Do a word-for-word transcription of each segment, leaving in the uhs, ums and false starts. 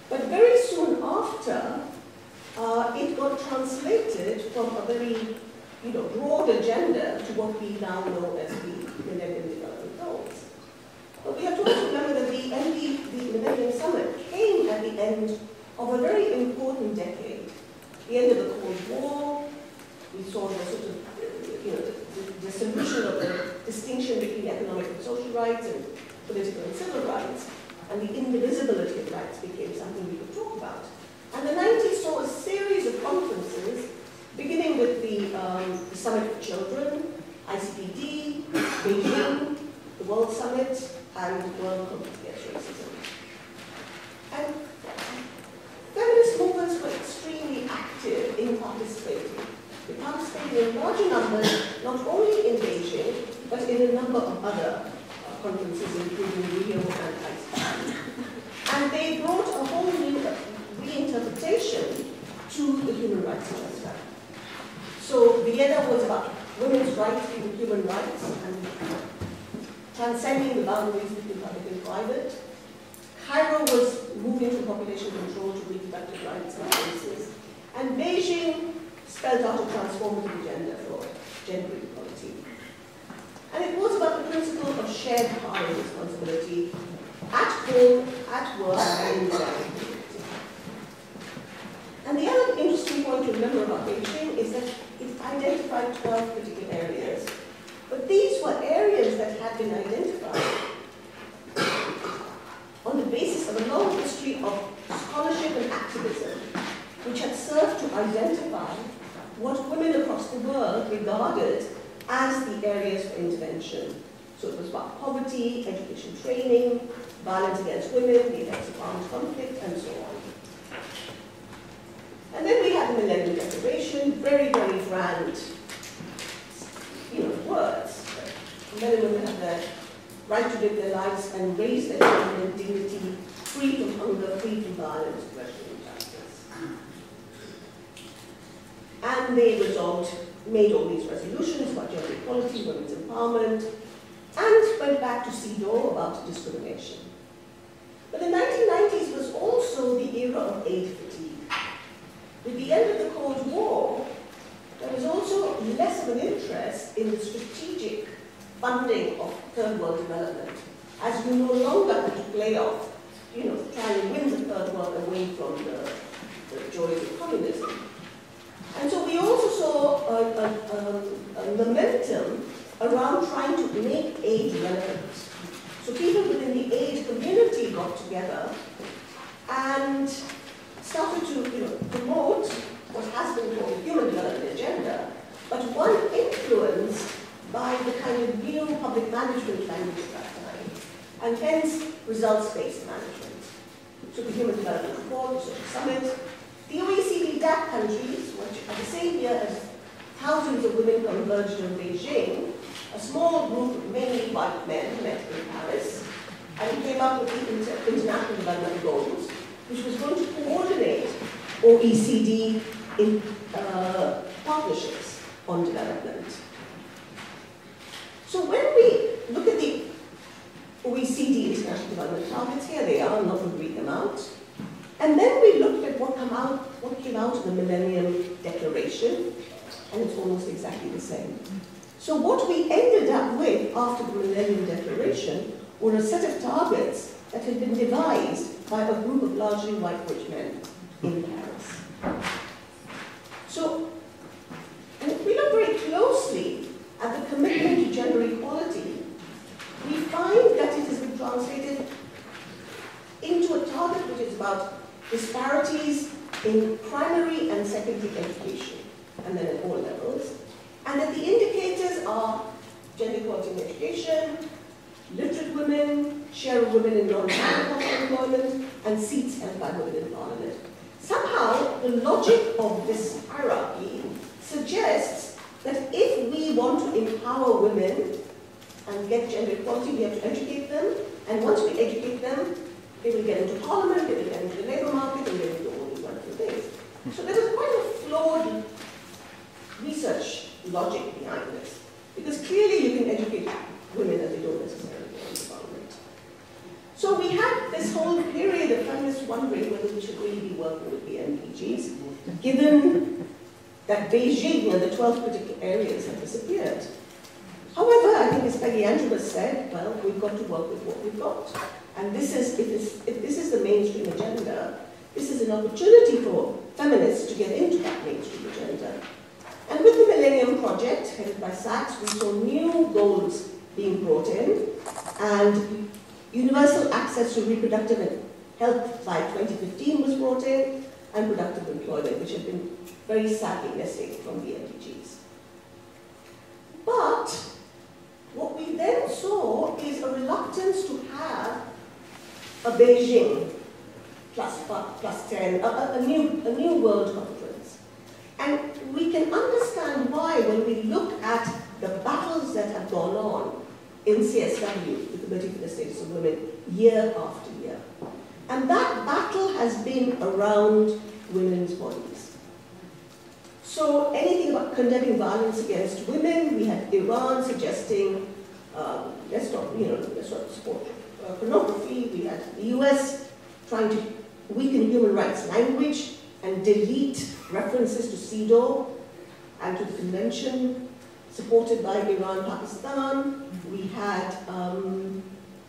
But very soon after, uh, it got translated from a very you know, broad agenda to what we now know as the Millennium Development Goals. But we have to also remember that the, M D, the Millennium Summit came at the end of a very important decade. The end of the Cold War, we saw the sort of, you know, the, the dissolution of the distinction between economic and social rights and political and civil rights, and the indivisibility of rights became something we could talk about. And the nineties saw a series of conferences, beginning with the, um, the Summit for Children, I C P D, Beijing, the World Summit, and the World Conference Against Racism. And feminist movements were extremely active in participating. They participated in larger numbers, not only in Beijing, but in a number of other uh, conferences, including Rio and I C P D. And they brought a whole new reinterpretation to the human rights agenda. So Vienna was about women's rights and human rights and transcending the boundaries between public and private. Cairo was moving to population control to reproductive rights and races. And Beijing spelled out a transformative agenda for gender equality. And it was about the principle of shared power and responsibility at home, at work, and in the wider community. And the other interesting point to remember about Beijing is that it identified twelve critical areas. But these were areas that had been identified on the basis of a long history of scholarship and activism, which had served to identify what women across the world regarded as the areas for intervention. So it was about poverty, education training, violence against women, the effects of armed conflict, and so on. And then we had the Millennium Declaration, very, very grand, you know, words. Men and women have the right to live their lives and raise their children in dignity, free from hunger, free from violence, oppression, and injustice. And they resolved, made all these resolutions about gender equality, women's empowerment, and went back to Sida about discrimination. But the nineteen nineties was also the era of aid fatigue. With the end of the Cold War, there was also less of an interest in the strategic funding of third world development, as you no longer had to play off, you know, try and win the third world away from the, the joys of communism. And so we also saw a, a, a, a momentum around trying to make aid relevant. So people within the aid community got together and started to you know, promote what has been called the Human Development Agenda, but one influenced by the kind of new public management language at that time, and hence results-based management. So the Human Development Report, so the Summit, the O E C D D A C countries, which are the same year as thousands of women converged in Beijing, a small group of mainly white men met in Paris, and came up with the Inter International Development Goals, which was going to coordinate O E C D in uh, partnerships on development. So when we look at the O E C D International Development Targets, here they are, I'm not going to read them out. And then we looked at what, come out, what came out of the Millennium Declaration, and it's almost exactly the same. So what we ended up with after the Millennium Declaration were a set of targets that had been devised by a group of largely white rich men in Paris. So, and if we look very closely at the commitment to gender equality, we find that it has been translated into a target which is about disparities in primary and secondary education, and then at all levels, and that the indicators are gender equality in education, literate women, share of women in non-technical employment, and seats held by women in parliament. Somehow, the logic of this hierarchy suggests that if we want to empower women and get gender equality, we have to educate them, and once we educate them, they will get into parliament, they will get into the labour market, and they will do all these wonderful things. So there was quite a flawed research logic behind this, because clearly you can educate women and they don't necessarily go into parliament. So we had this whole period of feminist wondering whether we should really be working with the M D Gs, given that Beijing and the twelve critical areas have disappeared. However, I think as Peggy Andrew has said, well, we've got to work with what we've got. And this is, if this, if this is the mainstream agenda, this is an opportunity for feminists to get into that mainstream agenda. And with the Millennium Project, headed by Sachs, we saw new goals being brought in, and universal access to reproductive health by twenty fifteen was brought in, and productive employment, which had been very sadly missing from the M D Gs. But what we then saw is a reluctance to have a Beijing plus, plus ten, a, a, new, a new world conference. And we can understand why when we look at the battles that have gone on in C S W, the Committee for the Status of Women, year after year. And that battle has been around women's bodies. So anything about condemning violence against women, we had Iran suggesting, um, let's not, you know, let's not support uh, pornography. We had the U S trying to weaken human rights language and delete references to Sida and to the convention, supported by Iran, Pakistan. We had um,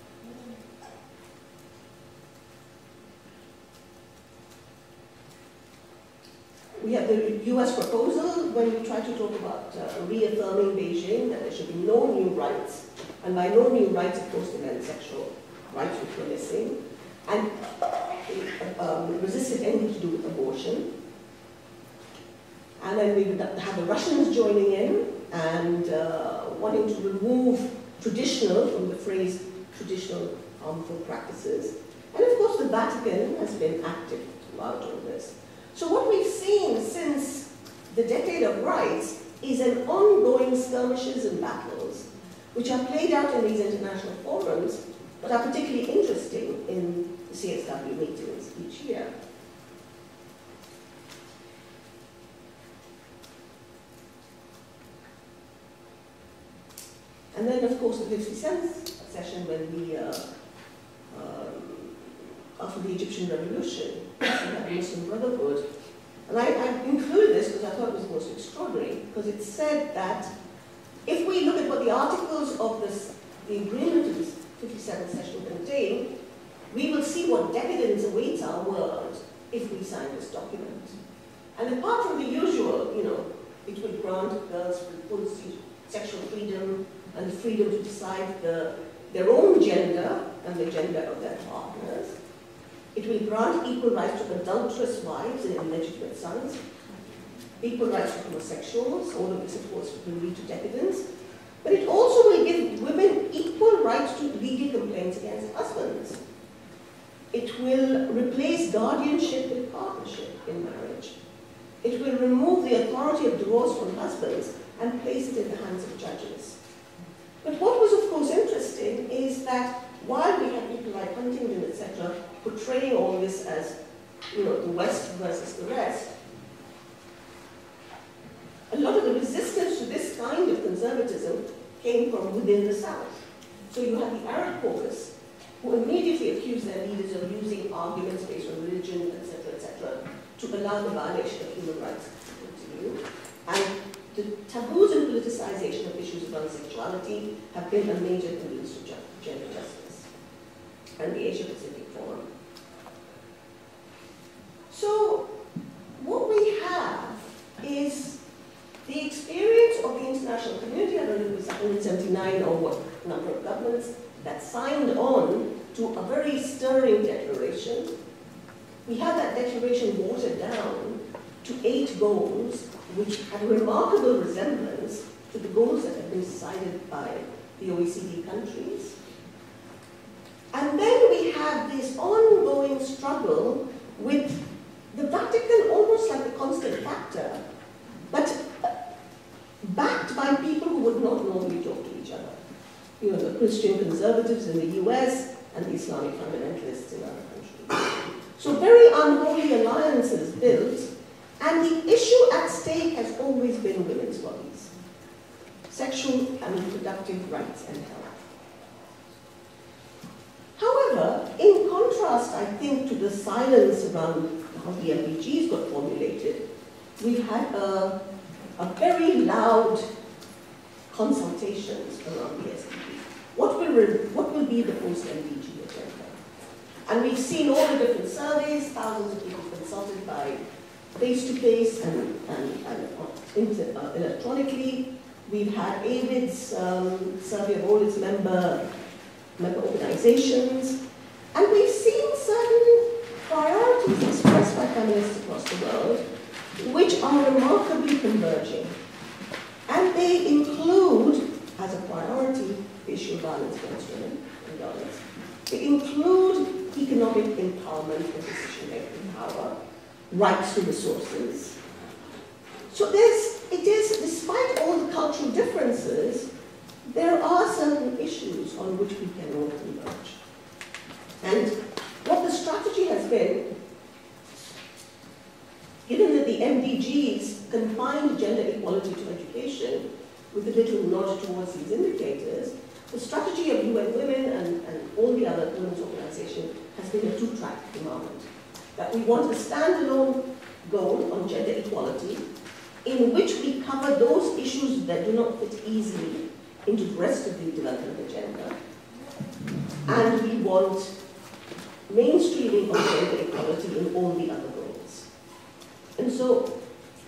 we had the U S proposal when we tried to talk about uh, reaffirming Beijing that there should be no new rights, and by no new rights, of course, they meant sexual rights which were missing, and um, resisted anything to do with abortion. And then we would have the Russians joining in and uh, wanting to remove traditional from the phrase traditional harmful practices. And of course the Vatican has been active throughout all this. So what we've seen since the decade of rights is an ongoing skirmishes and battles which are played out in these international forums but are particularly interesting in the C S W meetings each year. And then, of course, the fifty-seventh session when we, uh, um, after the Egyptian Revolution, we had the Muslim Brotherhood. And I, I included this because I thought it was most extraordinary, because it said that if we look at what the articles of this, the agreement of this fifty-seventh session contain, we will see what decadence awaits our world if we sign this document. And apart from the usual, you know, it will grant girls full sexual freedom, and the freedom to decide the, their own gender and the gender of their partners. It will grant equal rights to adulterous wives and illegitimate sons, equal rights to homosexuals, all of this, of course, will lead to decadence. But it also will give women equal rights to legal complaints against husbands. It will replace guardianship with partnership in marriage. It will remove the authority of divorce from husbands and place it in the hands of judges. But what was, of course, interesting is that while we have people like Huntington, et cetera, portraying all this as, you know, the West versus the rest, a lot of the resistance to this kind of conservatism came from within the South. So you had the Arab caucus, who immediately accused their leaders of using arguments based on religion, et cetera, et cetera, to allow the violation of human rights to continue. And the taboos and politicization of issues around sexuality have been a major hindrance to gender justice and the Asia Pacific Forum. So what we have is the experience of the international community. I don't know if it was one hundred seventy-nine or what number of governments that signed on to a very stirring declaration. We had that declaration watered down to eight goals, which had a remarkable resemblance to the goals that had been decided by the O E C D countries. And then we have this ongoing struggle with the Vatican almost like a constant factor, but backed by people who would not normally talk to each other. You know, the Christian conservatives in the U S and the Islamic fundamentalists in other countries. So very unholy alliances built. And the issue at stake has always been women's bodies, sexual and reproductive rights and health. However, in contrast contrast, I think, to the silence around how the M D Gs got formulated, we've had a, a very loud consultations around the S D Gs. What will, what will be the post-M D G agenda? And we've seen all the different surveys, thousands of people consulted by face-to-face and, and, and inter, uh, electronically. We've had A W I D's um, survey of all its member, member organizations. And we've seen certain priorities expressed by feminists across the world, which are remarkably converging. And they include, as a priority, the issue of violence against women and girls. They include economic empowerment and decision-making power, rights to resources. So there's, it is, despite all the cultural differences, there are certain issues on which we can all converge. And what the strategy has been, given that the M D Gs confined gender equality to education with a little nod towards these indicators, the strategy of U N Women and, and all the other women's organizations has been a two-track development. That we want a standalone goal on gender equality in which we cover those issues that do not fit easily into the rest of the development agenda. And we want mainstreaming of gender equality in all the other goals. And so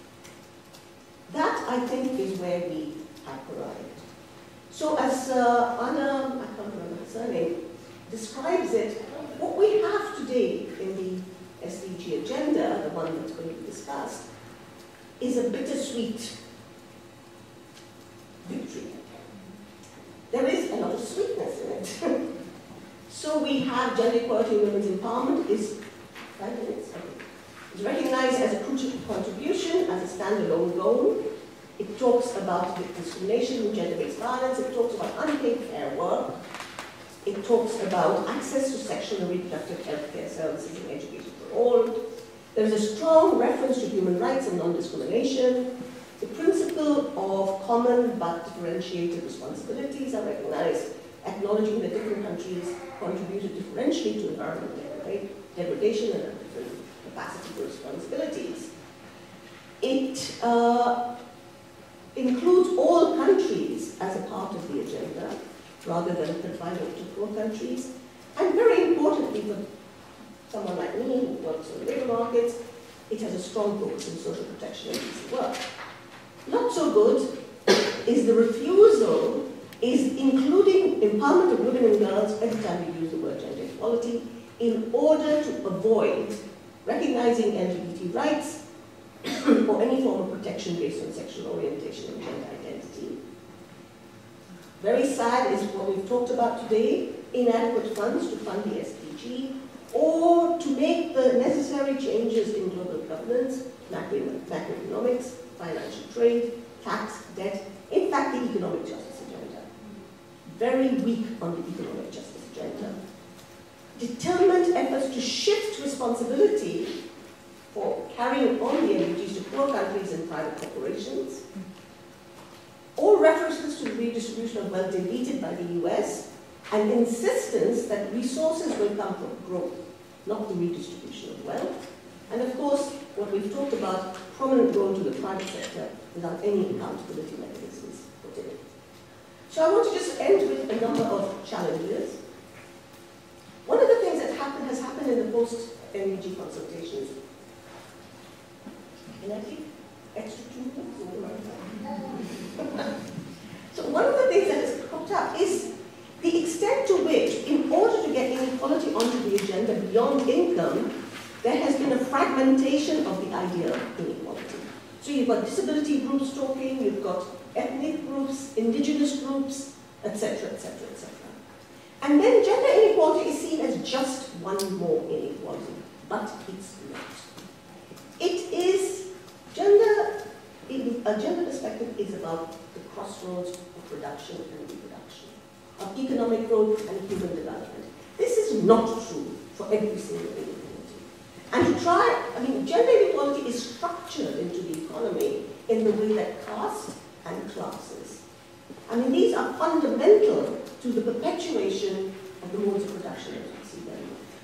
that, I think, is where we have arrived. So as uh, Anna, I can't remember her surname, describes it, what we have today in the S D G agenda, the one that's going to be discussed, is a bittersweet victory. There is a lot of sweetness in it. So we have gender equality and women's empowerment is, five minutes, okay, is recognized as a crucial contribution, as a standalone goal. It talks about discrimination and gender-based violence. It talks about unpaid care work. It talks about access to sexual and reproductive health care services and education for all. There's a strong reference to human rights and non-discrimination. The principle of common but differentiated responsibilities are recognized, acknowledging that different countries contributed differentially to environmental degradation and have different capacity for responsibilities. It uh, includes all countries as a part of the agenda, rather than confining it to poor countries. And very importantly, for someone like me who works on labour markets, it has a strong focus on social protection and decent work. Not so good is the refusal, is including empowerment of women and girls every time we use the word gender equality, in order to avoid recognizing L G B T rights or any form of protection based on sexual orientation and gender identity. Very sad is what we've talked about today, inadequate funds to fund the S D G, or to make the necessary changes in global governance, macro macroeconomics, financial trade, tax, debt, in fact the economic justice agenda. Very weak on the economic justice agenda. Determined efforts to shift responsibility for carrying on the M D Gs to poor countries and private corporations. All references to the redistribution of wealth deleted by the U S, and insistence that resources will come from growth, not the redistribution of wealth. And of course, what we've talked about, prominent role to the private sector without any accountability mechanisms put in it. So I want to just end with a number of challenges. One of the things that happen, has happened in the post-M D G consultations. Can I take extra two minutes? So one of the things that has cropped up is the extent to which, in order to get inequality onto the agenda beyond income, there has been a fragmentation of the idea of inequality. So you've got disability groups talking, you've got ethnic groups, indigenous groups, et cetera, et cetera, et cetera. And then gender inequality is seen as just one more inequality, but it's not. It is, gender, a gender perspective is about the crossroads of production and reproduction, of economic growth and human development. This is not true for every single inequality. And to try, I mean, gender inequality is structured into the economy in the way that caste and classes. I mean, these are fundamental to the perpetuation of the modes of production as we see them.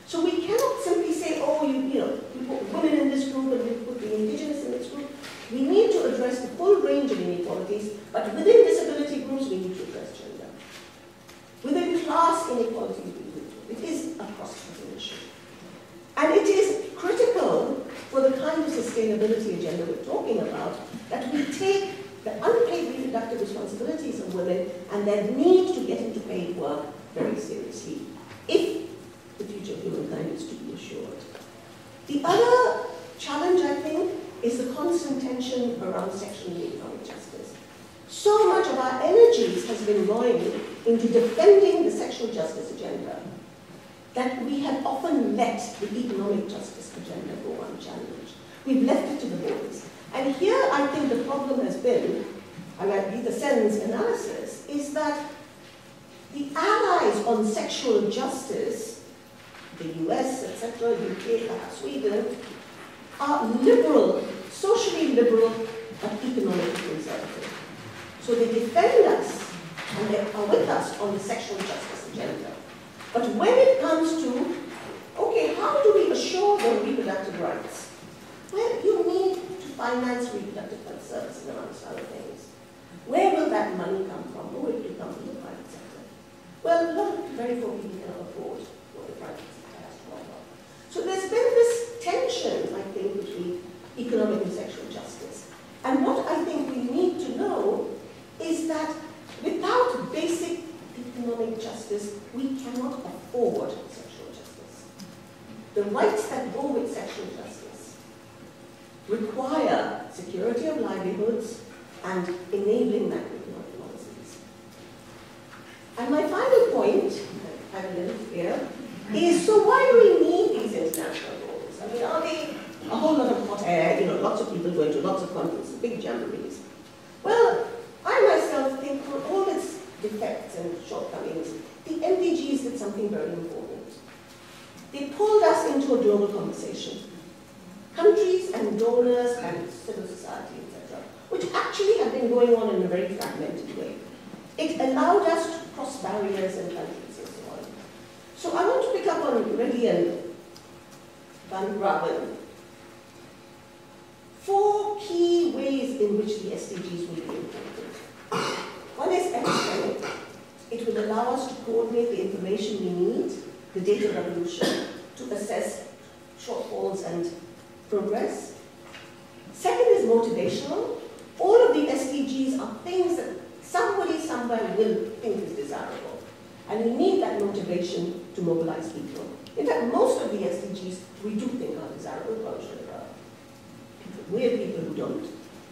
So we cannot simply say, oh, you, you know, we put women in this group and we put the indigenous in this group. We need to address the full range of inequalities, but within disability groups, we need to address gender. Within class inequality, we need to. It is a cross-cutting issue. And it is critical for the kind of sustainability agenda we're talking about, that we take the unpaid reproductive responsibilities of women and their need to get into paid work very seriously, if the future of humankind is to be assured. The other challenge, I think, is the constant tension around sexual and economic justice. So much of our energies has been going into defending the sexual justice agenda that we have often let the economic justice agenda go unchallenged. We've left it to the boys. And here I think the problem has been, and I read the Sen's analysis, is that the allies on sexual justice, the U S, et cetera, U K, Sweden, are liberal, socially liberal, but economically conservative. So they defend us, and they are with us on the sexual justice agenda. But when it comes to, okay, how do we assure them reproductive rights? Well, you need to finance reproductive health services, amongst other things. Where will that money come from? Who will it come from the private sector? Well, a lot of very poor people cannot afford what the private sector has to offer. So there's been this tension, I think, between economic and sexual justice. And what I think we need to know is that without basic economic justice, we cannot afford sexual justice. The rights that go with sexual justice require security of livelihoods and enabling macroeconomic policies. And my final point, I have a little here, is so why do we need these international goals? I mean, are they a whole lot of hot air, you know, lots of people going to lots of conferences, big jamborees? Well, I myself think for all its defects and shortcomings, the M D Gs did something very important. They pulled us into a global conversation. Countries and donors and civil society, et cetera, which actually have been going on in a very fragmented way. It allowed us to cross barriers and countries and so on. So I want to pick up on Reddy and Van Graven. Four key ways in which the S D Gs will be important. One is epistemic. It will allow us to coordinate the information we need, the data revolution, to assess shortfalls and progress. Second is motivational. All of the S D Gs are things that somebody somewhere will think is desirable. And we need that motivation to mobilize people. In fact, most of the S D Gs we do think are desirable, but there are people, weird people who don't.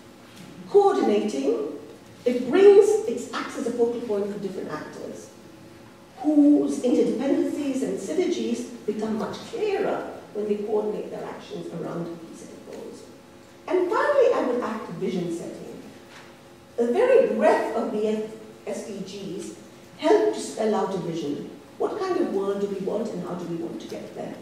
Coordinating. It brings, it acts as a focal point for different actors, whose interdependencies and synergies become much clearer when they coordinate their actions around these set of goals. And finally, I would act vision setting. The very breadth of the S D Gs help to spell out a vision. What kind of world do we want and how do we want to get there?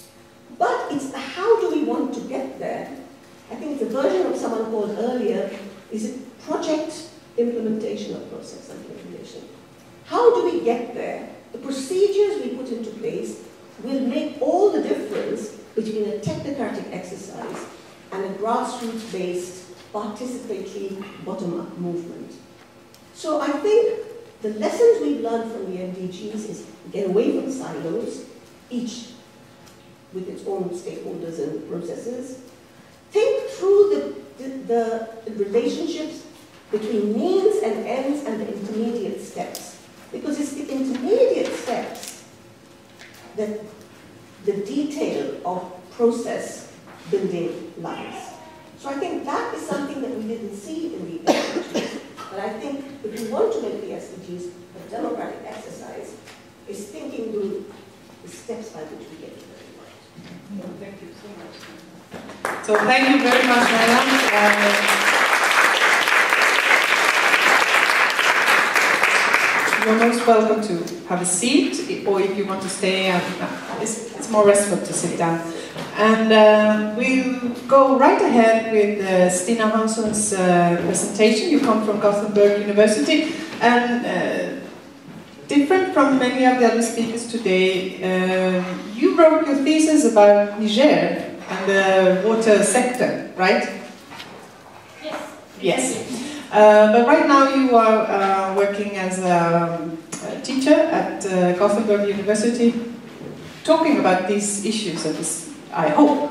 But it's the how do we want to get there. I think the version of someone called earlier is a project implementation of process and implementation. How do we get there? The procedures we put into place will make all the difference between a technocratic exercise and a grassroots-based, participatory, bottom-up movement. So I think the lessons we've learned from the M D Gs is get away from silos, each with its own stakeholders and processes. Think through the, the, the relationships between means and ends and the intermediate steps. Because it's the intermediate steps that the detail of process building lies. So I think that is something that we didn't see in the S D Gs. But I think if we want to make the S D Gs a democratic exercise, is thinking through the steps by which we get to that point. So thank you so much. So thank you very much, Naila. Uh, You're most welcome to have a seat, or if you want to stay, uh, it's, it's more restful to sit down. And uh, we'll go right ahead with uh, Stina Hansson's uh, presentation. You come from Gothenburg University, and uh, different from many of the other speakers today, uh, you wrote your thesis about Niger and the water sector, right? Yes. Yes. Uh, but right now you are uh, working as a, a teacher at uh, Gothenburg University, talking about these issues, at least I hope.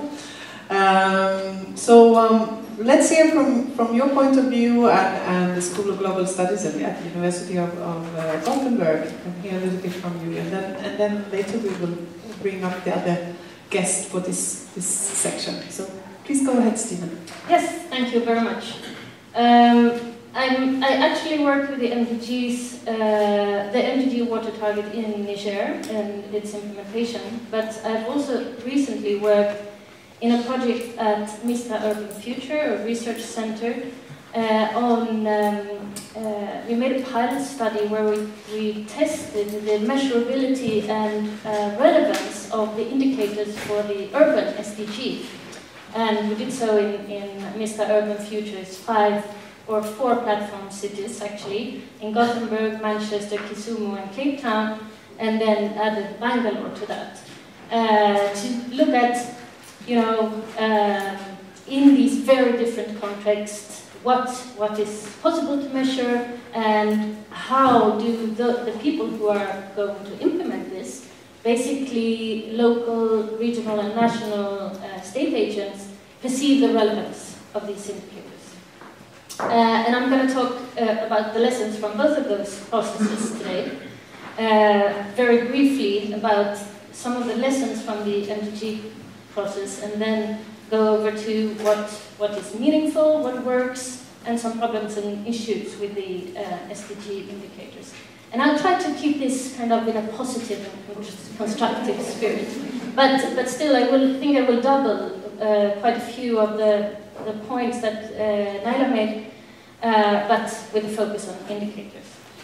Um, so um, let's hear from, from your point of view and, and the School of Global Studies at the University of, of uh, Gothenburg, and hear a little bit from you, and then, and then later we will bring up the other guests for this, this section. So please go ahead, Stina. Yes, thank you very much. Um, I'm, I actually work with the M D Gs, uh, the M D G water target in Niger and its implementation, but I've also recently worked in a project at Mista Urban Future, a research center, uh, on, um, uh, we made a pilot study where we, we tested the measurability and uh, relevance of the indicators for the urban S D G. And we did so in, in Mista Urban Future's five or four platform cities, actually, in Gothenburg, Manchester, Kisumu, and Cape Town, and then added Bangalore to that, uh, to look at, you know, um, in these very different contexts, what, what is possible to measure, and how do the, the people who are going to implement this, basically local, regional, and national uh, state agents, perceive the relevance of these indicators. Uh, and I'm going to talk uh, about the lessons from both of those processes today. Uh, very briefly about some of the lessons from the M D G process, and then go over to what, what is meaningful, what works, and some problems and issues with the uh, S D G indicators. And I'll try to keep this kind of in a positive and constructive spirit. But, but still, I will think I will double uh, quite a few of the, the points that uh, Naila made, uh, but with a focus on indicators.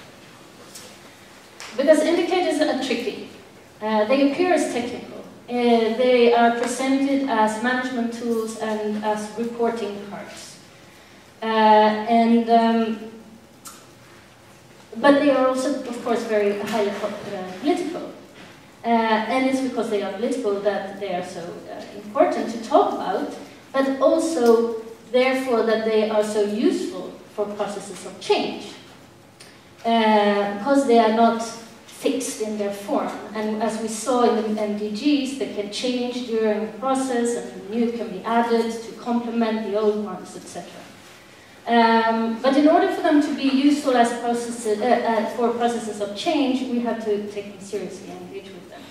Because indicators are tricky. Uh, they appear as technical. Uh, they are presented as management tools and as reporting cards. Uh, and, um, but they are also, of course, very highly uh, political. Uh, and it's because they are political that they are so uh, important to talk about, but also, therefore, that they are so useful for processes of change. Uh, because they are not fixed in their form. And as we saw in the M D Gs, they can change during the process, and new can be added to complement the old ones, et cetera. Um, but in order for them to be useful as processes, uh, uh, for processes of change, we have to take them seriously and engage with them.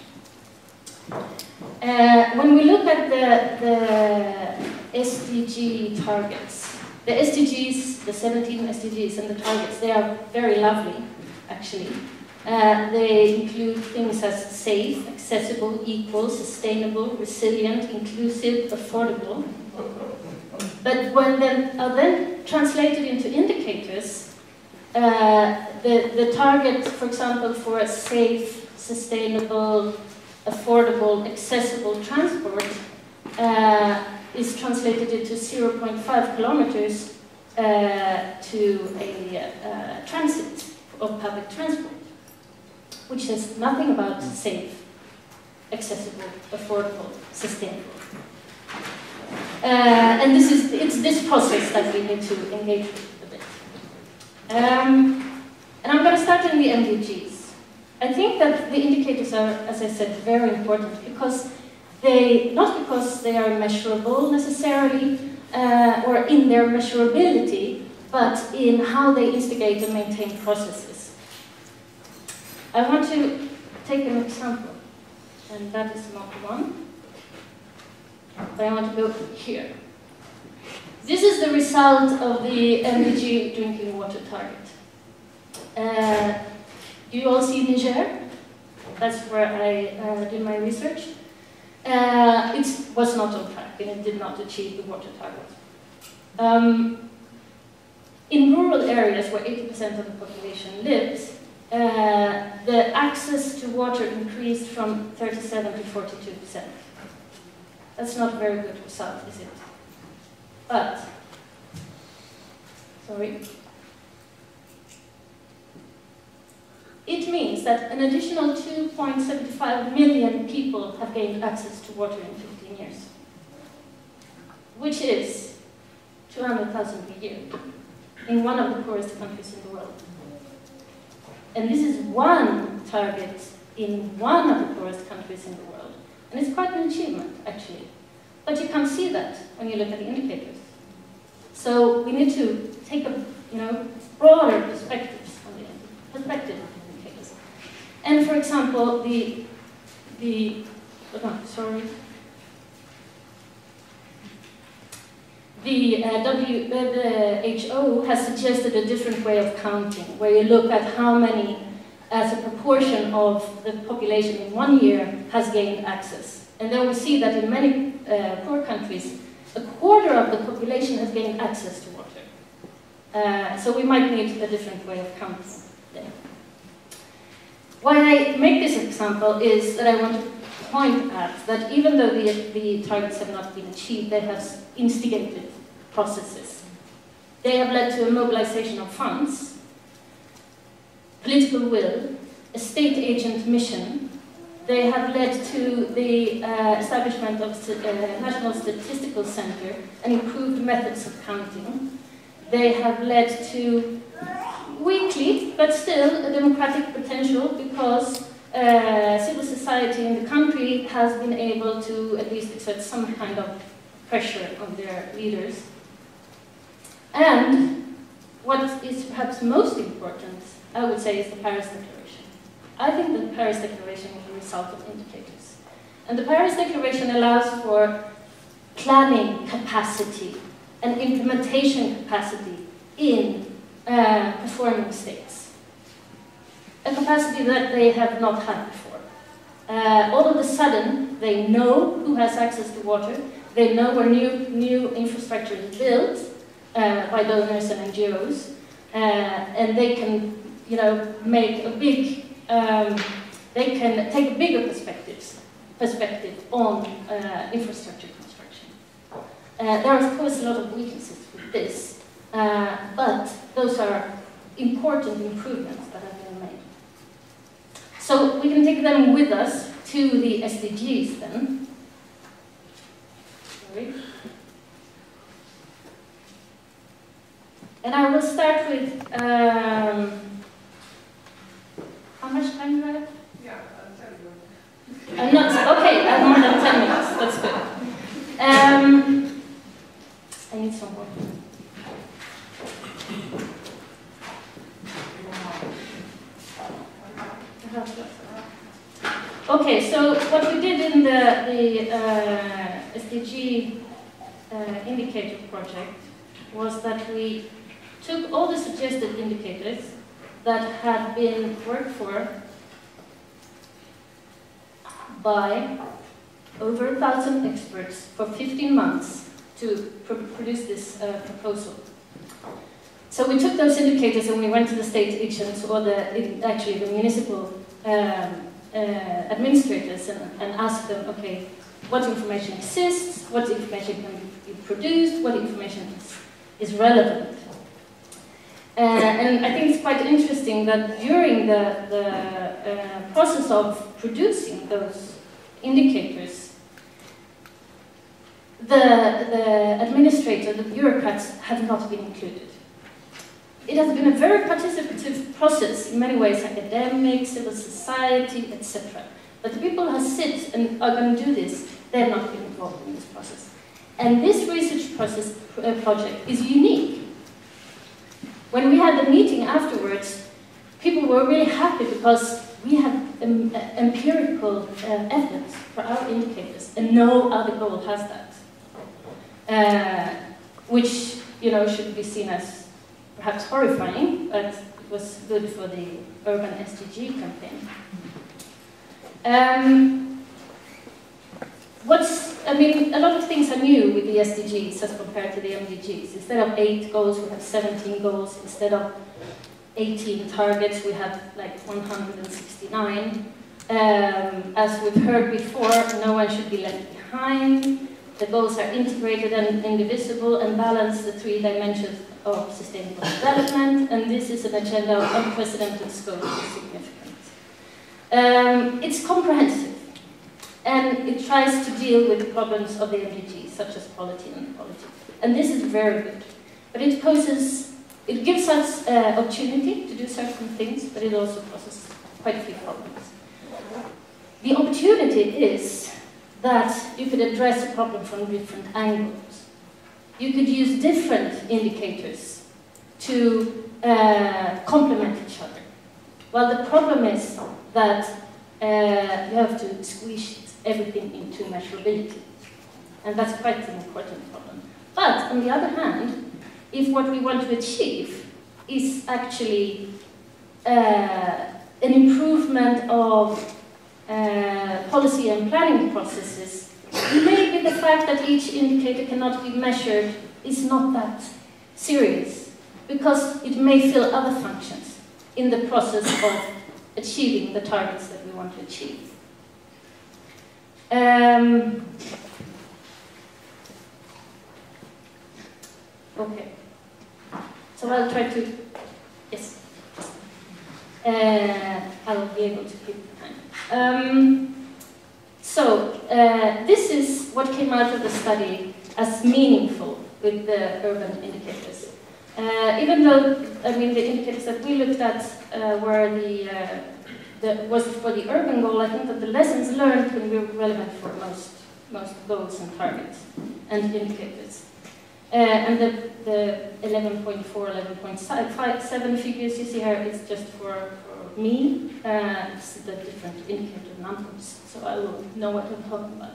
Uh, when we look at the, the S D G targets, the S D Gs, the seventeen S D Gs and the targets, they are very lovely, actually. Uh, they include things as safe, accessible, equal, sustainable, resilient, inclusive, affordable. But when they are then translated into indicators, uh, the, the target, for example, for a safe, sustainable, affordable, accessible transport uh, is translated into zero point five kilometers uh, to a uh, transit of public transport, which says nothing about safe, accessible, affordable, sustainable. Uh, and this is, it's this process that we need to engage with a bit. Um, and I'm going to start in the M D Gs. I think that the indicators are, as I said, very important because they, not because they are measurable necessarily, uh, or in their measurability, but in how they instigate and maintain processes. I want to take an example, and that is not one. But I want to go here. This is the result of the M D G drinking water target. Uh, do you all see Niger? That's where I uh, did my research. Uh, it was not on track and it did not achieve the water target. Um, in rural areas where eighty percent of the population lives, uh, the access to water increased from thirty-seven to forty-two percent. That's not a very good result, is it? But, sorry, it means that an additional two point seven five million people have gained access to water in fifteen years, which is two hundred thousand per year in one of the poorest countries in the world. And this is one target in one of the poorest countries in the world. And it's quite an achievement, actually. But you can't see that when you look at the indicators. So we need to take a, you know, broader perspectives on the perspective indicators. And for example, the the oh, no, sorry. The uh, W the H O has suggested a different way of counting, where you look at how many, as a proportion of the population in one year, has gained access. And then we see that in many uh, poor countries, a quarter of the population has gained access to water. Uh, so we might need a different way of counting there. Why I make this example is that I want to point at that even though the, the targets have not been achieved, they have instigated processes. They have led to a mobilization of funds, political will, a state agent mission. They have led to the uh, establishment of the uh, National Statistical Center and improved methods of counting. They have led to weakly, but still, a democratic potential because uh, civil society in the country has been able to at least exert some kind of pressure on their leaders. And what is perhaps most important, I would say, is the Paris Declaration. I think the Paris Declaration is a result of indicators. And the Paris Declaration allows for planning capacity and implementation capacity in uh, performing states. A capacity that they have not had before. Uh, all of a sudden, they know who has access to water, they know where new, new infrastructure is built uh, by donors and N G Os, uh, and they can, you know, make a big, um, they can take a bigger perspectives, perspective on uh, infrastructure construction. Uh, there are, of course, a lot of weaknesses with this, uh, but those are important improvements that have been made. So we can take them with us to the S D Gs then. Sorry. And I will start with, um, how much time do I have? Yeah, I'll tell you. I'm not, okay, I have more than ten minutes, that's good. Um, I need some water. Okay, so what we did in the, the uh, S D G uh, indicator project was that we took all the suggested indicators that had been worked for by over a thousand experts for fifteen months to pr produce this uh, proposal. So we took those indicators and we went to the state agents, or the actually the municipal um, uh, administrators, and, and asked them, okay, what information exists, what information can be produced, what information is, is relevant. Uh, and I think it's quite interesting that during the, the uh, process of producing those indicators, the, the administrator, the bureaucrats, have not been included. It has been a very participative process, in many ways, academic, civil society, et cetera. But the people who sit and are going to do this, they have not been involved in this process. And this research process uh, project is unique. When we had the meeting afterwards, people were really happy because we have um, empirical uh, evidence for our indicators, and no other goal has that. Uh, which, you know, should be seen as perhaps horrifying, but it was good for the urban S D G campaign. Um, what's, I mean, a lot of things are new with the S D Gs as compared to the M D Gs. Instead of eight goals, we have seventeen goals. Instead of eighteen targets, we have like one hundred sixty-nine. Um, as we've heard before, no one should be left behind. The goals are integrated and indivisible and balance the three dimensions of sustainable development, and this is an agenda of unprecedented scope and significance. Um, it's comprehensive, and it tries to deal with the problems of the M D Gs, such as quality and quality. And this is very good. But it poses, it gives us uh, opportunity to do certain things, but it also poses quite a few problems. The opportunity is that you could address a problem from different angles. You could use different indicators to uh, complement each other. Well, the problem is that uh, you have to squeeze everything into measurability. And that's quite an important problem. But on the other hand, if what we want to achieve is actually uh, an improvement of uh, policy and planning processes, maybe the fact that each indicator cannot be measured is not that serious, because it may fill other functions in the process of achieving the targets that we want to achieve. Um, okay. So I'll try to, yes. Uh, I'll be able to keep the time. Um, so uh, this is what came out of the study as meaningful with the urban indicators. Uh, even though, I mean, the indicators that we looked at uh, were the, uh, the, was for the urban goal, I think that the lessons learned can be relevant for most, most goals and targets and indicators. Uh, and the, the eleven point four, eleven point seven figures you see here is just for, for me, uh, it's the different indicator numbers, so I will know what I'm talking about.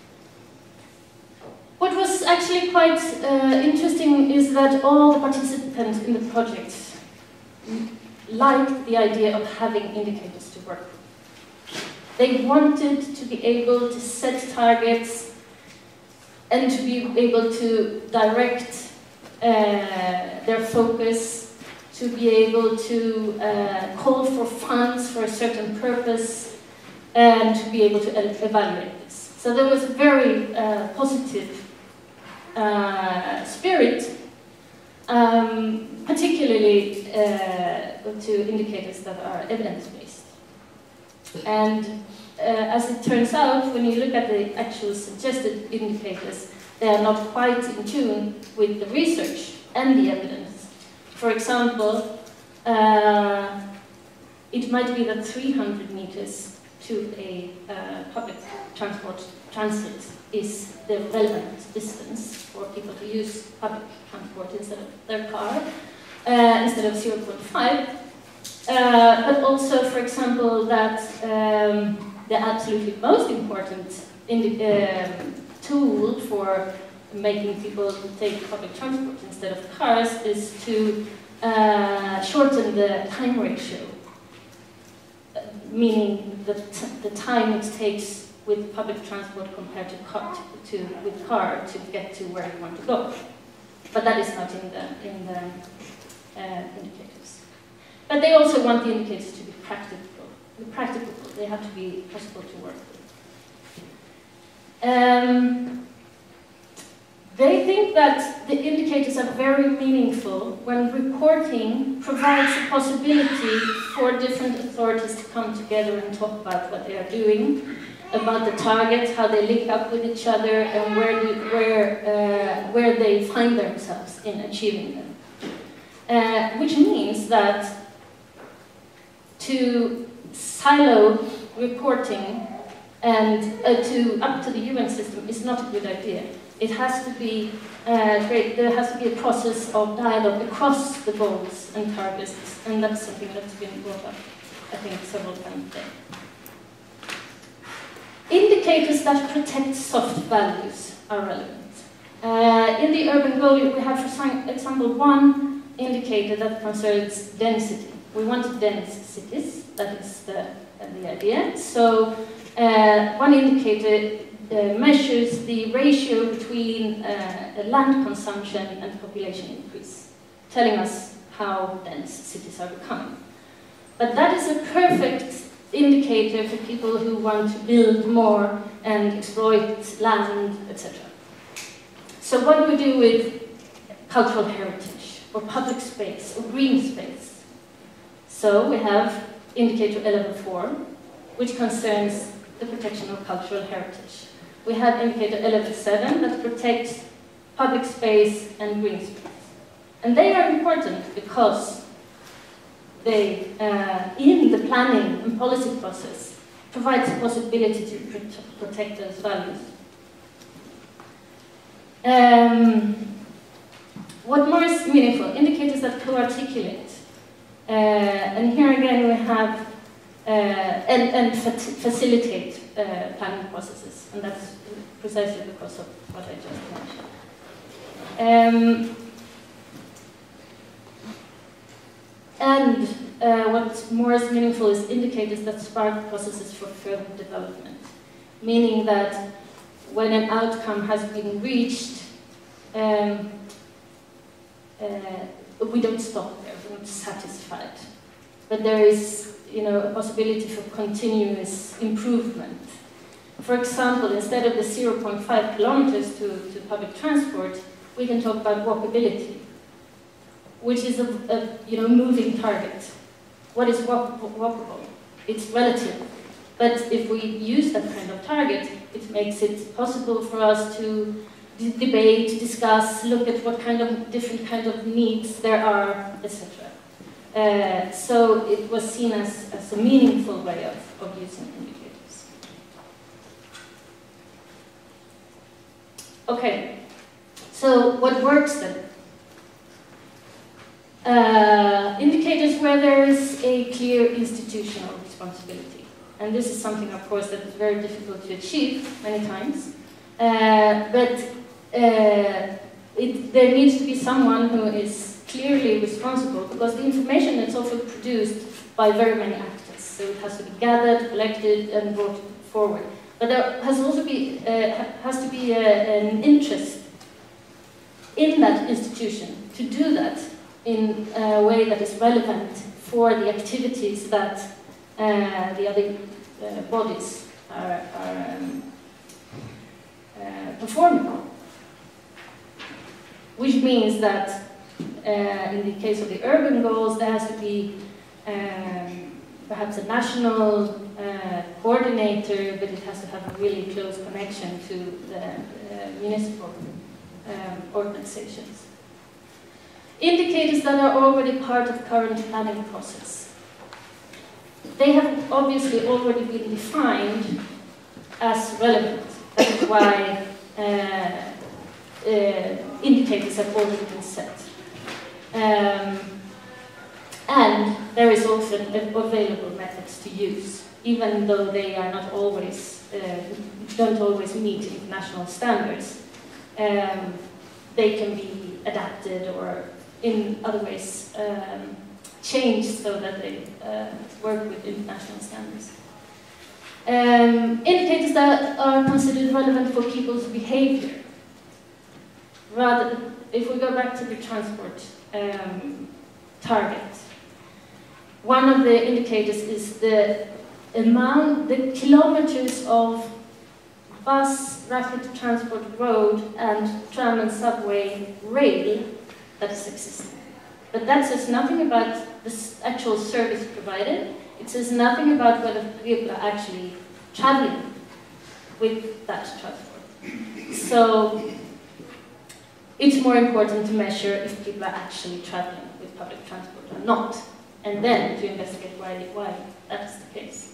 What was actually quite uh, interesting is that all the participants in the project liked the idea of having indicators to work with. They wanted to be able to set targets and to be able to direct uh, their focus, to be able to uh, call for funds for a certain purpose, and to be able to evaluate this. So there was a very uh, positive uh, spirit, um, particularly uh, to indicators that are evidence-based. And Uh, as it turns out, when you look at the actual suggested indicators, they are not quite in tune with the research and the evidence. For example, uh, it might be that three hundred meters to a uh, public transport transit is the relevant distance for people to use public transport instead of their car, uh, instead of zero point five. Uh, but also, for example, that um, the absolutely most important uh, tool for making people take public transport instead of cars is to uh, shorten the time ratio, uh, meaning the, t the time it takes with public transport compared to, car to, to with car to get to where you want to go. But that is not in the, in the uh, indicators. But they also want the indicators to be practical. Practical, they have to be possible to work with. Um, they think that the indicators are very meaningful when reporting provides a possibility for different authorities to come together and talk about what they are doing, about the targets, how they link up with each other, and where, do, where, uh, where they find themselves in achieving them. Uh, which means that to silo reporting and uh, to up to the U N system is not a good idea. It has to be uh, great. There has to be a process of dialogue across the goals and targets, and that's something that's been brought up, I think, several times today. Indicators that protect soft values are relevant. Uh, in the urban goal, we have, for example, one indicator that concerns density. We want dense cities. That is the, uh, the idea. So uh, one indicator uh, measures the ratio between uh, land consumption and population increase, telling us how dense cities are becoming. But that is a perfect indicator for people who want to build more and exploit land, et cetera. So what do we do with cultural heritage, or public space, or green space? So we have indicator eleven four, which concerns the protection of cultural heritage. We have indicator eleven seven that protects public space and green space. And they are important because they, uh, in the planning and policy process, provides a possibility to protect those values. Um, what more is meaningful? Indicators that co-articulate. Uh, and here again we have, uh, and, and fa facilitate uh, planning processes. And that's precisely because of what I just mentioned. Um, and uh, what more is meaningful is indicators that spark processes for further development. Meaning that when an outcome has been reached, um, uh, we don't stop there, we're not satisfied. But there is, you know, a possibility for continuous improvement. For example, instead of the zero point five kilometers to, to public transport, we can talk about walkability, which is a, a you know, moving target. What is walk walkable? It's relative. But if we use that kind of target, it makes it possible for us to debate, discuss, look at what kind of different kind of needs there are, et cetera. Uh, so it was seen as, as a meaningful way of, of using indicators. Okay, so what works then? Uh, indicators where there is a clear institutional responsibility. And this is something, of course, that is very difficult to achieve many times. Uh, but uh, it, there needs to be someone who is clearly responsible, because the information is also produced by very many actors. So it has to be gathered, collected, and brought forward. But there has also be, uh, has to be a, an interest in that institution to do that in a way that is relevant for the activities that uh, the other uh, bodies are, are um, uh, performing. Which means that uh, in the case of the urban goals, there has to be um, perhaps a national uh, coordinator, but it has to have a really close connection to the uh, municipal um, organizations. Indicators that are already part of current planning process. They have obviously already been defined as relevant. That is why uh, uh, indicators have already been set. Um, and there is also available methods to use, even though they are not always, uh, don't always meet international standards. Um, they can be adapted or in other ways um, changed so that they uh, work with international standards. Um, indicators that are considered relevant for people's behavior. Rather, if we go back to the transport um, target, one of the indicators is the amount, the kilometers of bus, rapid transport road, and tram and subway rail that is existing. But that says nothing about the actual service provided. It says nothing about whether people are actually traveling with that transport. So it's more important to measure if people are actually traveling with public transport or not, and then to investigate why, why that's the case.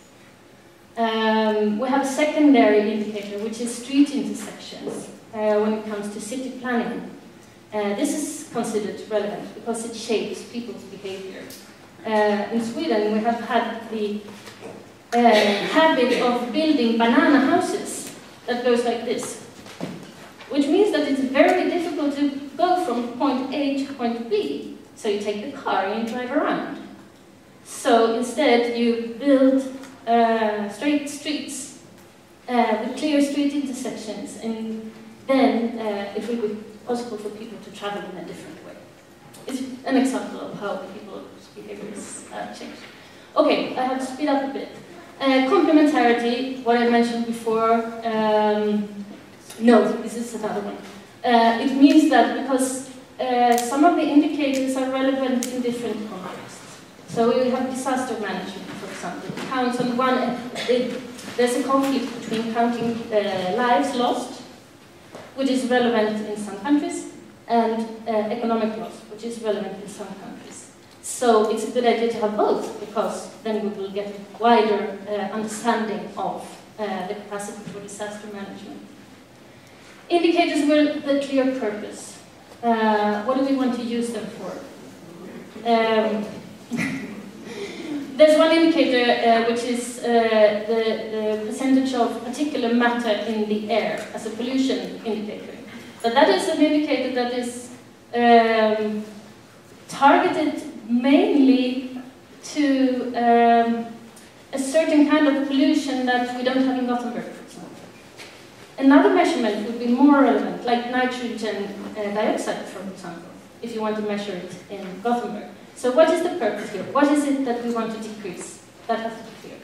Um, we have a secondary indicator, which is street intersections uh, when it comes to city planning. Uh, this is considered relevant because it shapes people's behavior. Uh, in Sweden, we have had the uh, habit of building banana houses that goes like this, which means that it's very difficult to go from point A to point B. So you take the car and you drive around. So instead, you build uh, straight streets uh, with clear street intersections, and then uh, it will be possible for people to travel in a different way. It's an example of how people's behaviors uh, change. Okay, I have to speed up a bit. Uh, complementarity, what I mentioned before. Um, no, this is another one. Uh, it means that because uh, some of the indicators are relevant in different contexts. So we have disaster management, for example. It counts on one, it, there's a conflict between counting uh, lives lost, which is relevant in some countries, and uh, economic loss, which is relevant in some countries. So it's a good idea to have both, because then we will get a wider uh, understanding of uh, the capacity for disaster management. Indicators with the clear purpose. Uh, what do we want to use them for? Um, there's one indicator uh, which is uh, the, the percentage of particulate matter in the air as a pollution indicator. But that is an indicator that is um, targeted mainly to um, a certain kind of pollution that we don't have in Gothenburg, for example. Another measurement would be more relevant, like nitrogen uh, dioxide, for example, if you want to measure it in Gothenburg. So what is the purpose here? What is it that we want to decrease? That has to be clear.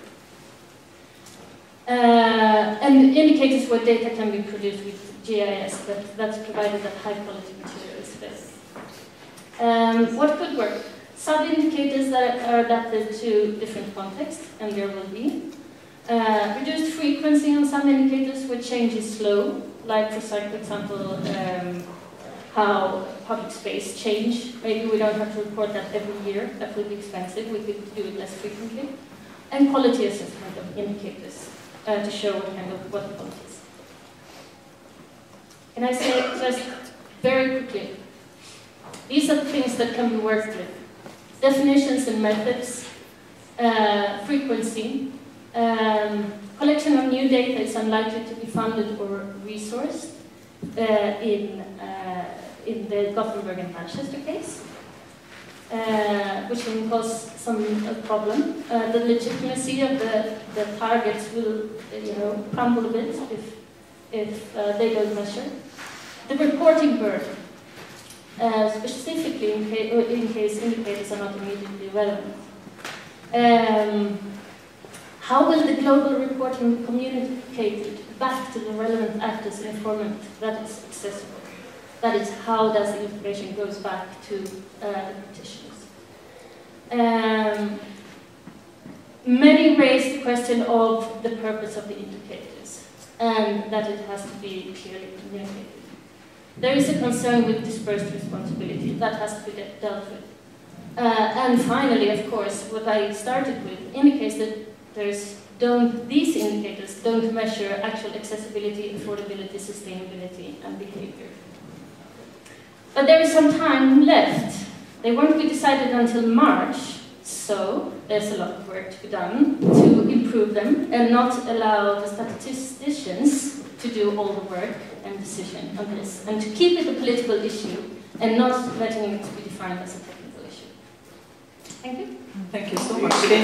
Uh, and indicators where data can be produced with G I S, but that's provided that high quality material is best. Um, what could work? Sub-indicators that are adapted to different contexts, and there will be. Uh, reduced frequency on some indicators where change is slow, like for example, um, how public space change. Maybe we don't have to report that every year, that would be expensive, we could do it less frequently. And quality assessment of indicators uh, to show what kind of what quality is. Can I say just very quickly? These are the things that can be worked with. Definitions and methods, uh, frequency, um, collection of new data is unlikely to be funded or resourced uh, in, uh, in the Gothenburg and Manchester case, uh, which can cause some uh, problem. Uh, the legitimacy of the, the targets will you know, crumble a bit if, if uh, they don't measure. The reporting burden. Uh, specifically in, ca in case indicators are not immediately relevant. Um, how will the global reporting be communicated back to the relevant actors in a format that is accessible? That is, how does the information goes back to uh, practitioners? Um, many raise the question of the purpose of the indicators, and that it has to be clearly communicated. There is a concern with dispersed responsibility. That has to be dealt with. Uh, and finally, of course, what I started with indicates that there's don't, these indicators don't measure actual accessibility, affordability, sustainability, and behavior. But there is some time left. They won't be decided until March, so there's a lot of work to be done to improve them and not allow the statisticians to do all the work and decision on this, and to keep it a political issue and not letting it be defined as a technical issue. Thank you. Thank you so much, Stina.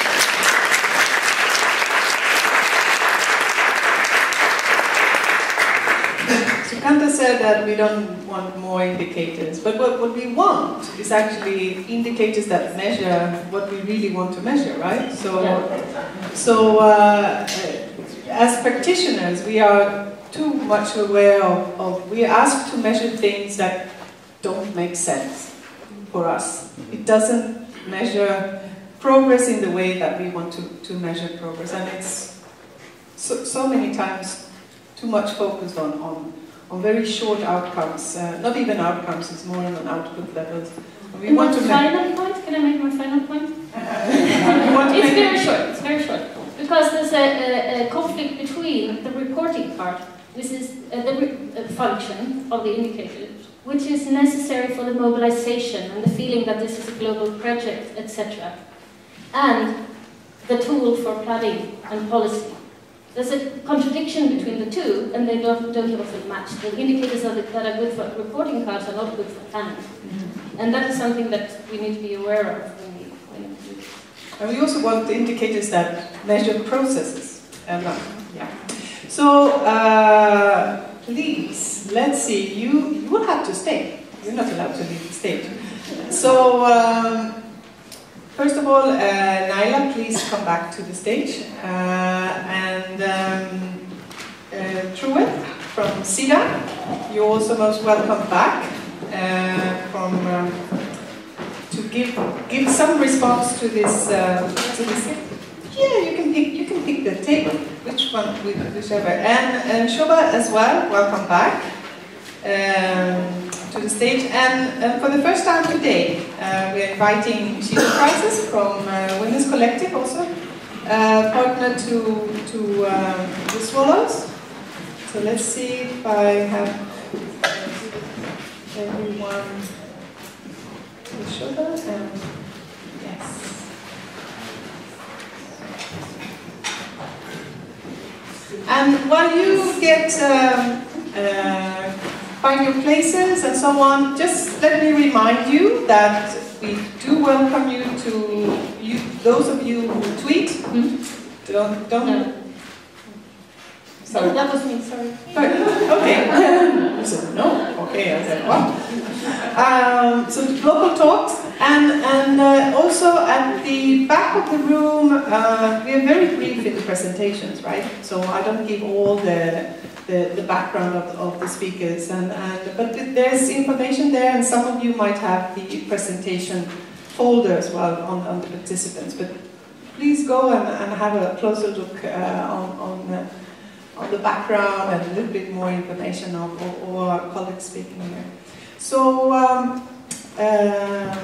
So Kanta said that we don't want more indicators, but what, what we want is actually indicators that measure what we really want to measure, right? So, yeah. so uh, as practitioners, we are too much aware of, of, we are asked to measure things that don't make sense for us. It doesn't measure progress in the way that we want to, to measure progress, and it's so, so many times too much focused on, on, on very short outcomes, uh, not even outcomes, it's more on an output level. We and want my to final point, can I make my final point? It's very short, it's very short. Because there's a, a, a conflict between the reporting part, which is uh, the re uh, function of the indicator, which is necessary for the mobilization and the feeling that this is a global project, et cetera, and the tool for planning and policy. There's a contradiction between the two, and they don't, don't often match. The indicators are the, that are good for reporting cards are not good for planning. Mm-hmm. And that is something that we need to be aware of when we, when we do this. And we also want the indicators that measure processes. Um, yeah. So, uh, please, let's see, you, you will have to stay. You're not allowed to leave the stage. So, um, first of all, uh, Naila, please come back to the stage. Uh, and um, uh, Truett from Sida, you're also most welcome back uh, from, um, to give give some response to this. Uh, to this. Yeah, you can pick. You can pick the table. Which one? Whichever. And and Shobha as well. Welcome back um, to the stage. And uh, for the first time today, uh, we're inviting Sheelu Prices from uh, Women's Collective, also uh, partner to to um, the Swallows. So let's see if I have everyone. Shobha and yes. And while you get um, uh, find your places and so on, just let me remind you that we do welcome you to you, those of you who tweet. Mm-hmm. Don't don't. No. Sorry. No, that was me. Sorry. Sorry. Okay. I said no. Okay. I said what? Um, so the Glocal Talks, and and uh, also at the back of the room, uh, we are very brief in the presentations, right? So I don't give all the the, the background of, of the speakers, and, and but there's information there, and some of you might have the presentation folder as well on, on the participants. But please go and, and have a closer look uh, on on. Uh, on the background and a little bit more information of all our colleagues speaking here. So um, uh,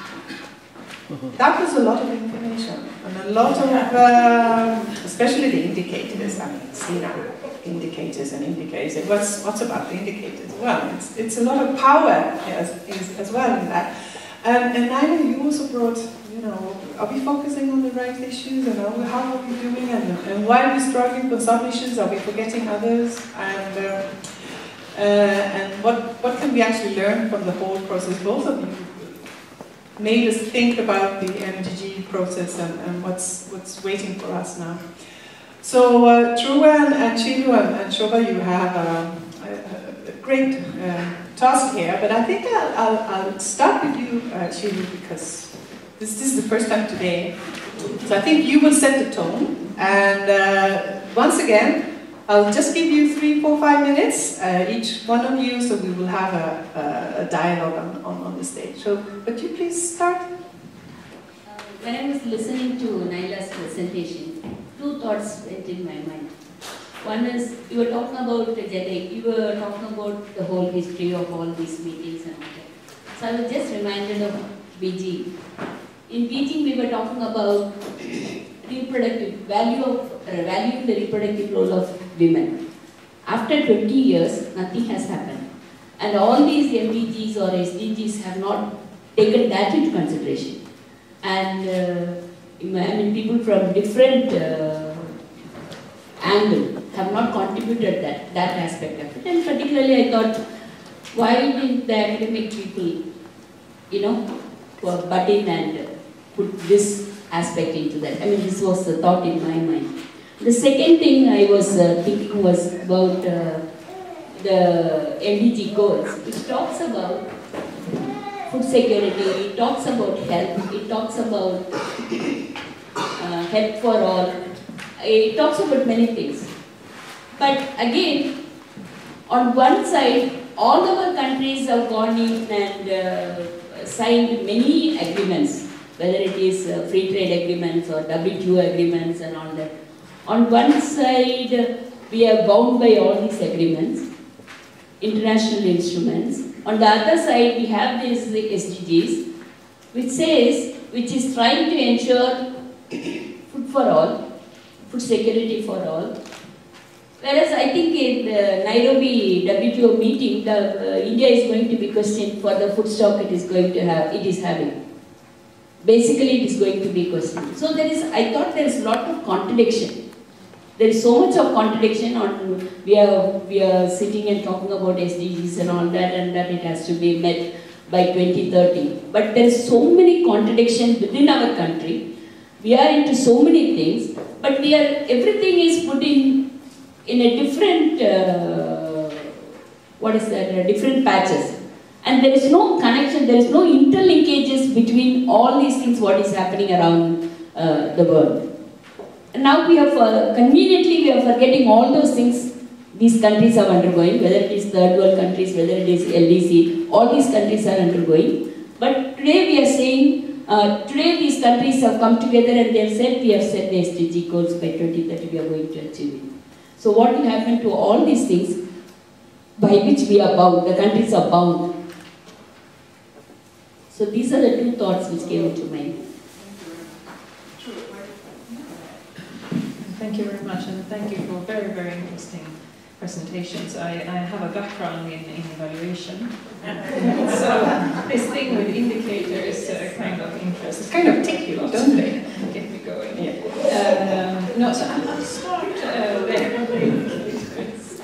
that was a lot of information and a lot of, uh, especially the indicators. I mean, Stina, indicators and indicators. What's what's about the indicators? Well, it's it's a lot of power as as, as well in that. Um, and Naila, you also brought, you know, are we focusing on the right issues, and are we, how are we doing, and, and why are we struggling for some issues, are we forgetting others, and uh, uh, and what what can we actually learn from the whole process? Both of you made us think about the M D G process and, and what's what's waiting for us now. So uh, True and, and Sheelu and, and Shobha, you have um, a, a great uh, task here, but I think I'll, I'll, I'll start with you, uh, Sheelu, because this, this is the first time today. So I think you will set the tone, and uh, once again, I'll just give you three, four, five minutes, uh, each one of you, so we will have a, a, a dialogue on, on, on the stage. So, but you please start. Uh, when I was listening to Naila's presentation, two thoughts went in my mind. One is, you were talking about Jedi, you were talking about the whole history of all these meetings and all that. So I was just reminded of Beijing. In Beijing, we were talking about reproductive value of uh, valuing the reproductive role of women. After twenty years, nothing has happened, and all these M D Gs or S D Gs have not taken that into consideration. And uh, I mean, people from different uh, angle have not contributed that that aspect of it. And particularly, I thought, why didn't the academic people, you know, butt in and put this aspect into that? I mean, this was the thought in my mind. The second thing I was uh, thinking was about uh, the M D G goals, which talks about food security, it talks about health, it talks about uh, health for all, it talks about many things. But again, on one side, all our countries have gone in and uh, signed many agreements, whether it is uh, free trade agreements or W T O agreements and all that. On one side, uh, we are bound by all these agreements, international instruments. On the other side, we have these S D Gs, which says, which is trying to ensure food for all, food security for all. Whereas I think in the Nairobi W T O meeting, the, uh, India is going to be questioned for the food stock it is going to have, it is having. Basically, it is going to be questioned. So there is, I thought there is a lot of contradiction. There is so much of contradiction on, we are, we are sitting and talking about S D Gs and all that, and that it has to be met by twenty thirty. But there is so many contradictions within our country. We are into so many things, but we are, everything is put in, in a different, uh, what is that, uh, different patches. And there is no connection, there is no interlinkages between all these things, what is happening around uh, the world. And now we have, uh, conveniently we are forgetting all those things these countries are undergoing, whether it is third world countries, whether it is L D C, all these countries are undergoing. But today we are saying, uh, today these countries have come together and they have said we have set the S D G goals by twenty thirty we are going to achieve it. So what will happen to all these things by which we are bound, the countries are bound? So these are the two thoughts which came into mind. Thank you very much, and thank you for very, very interesting presentations. I, I have a background in, in evaluation, so this thing with indicators uh, kind of interest. It's kind of ticky, don't they? Get me going. Yeah. Um, no, so I'll, I'll start uh, there with the indicators.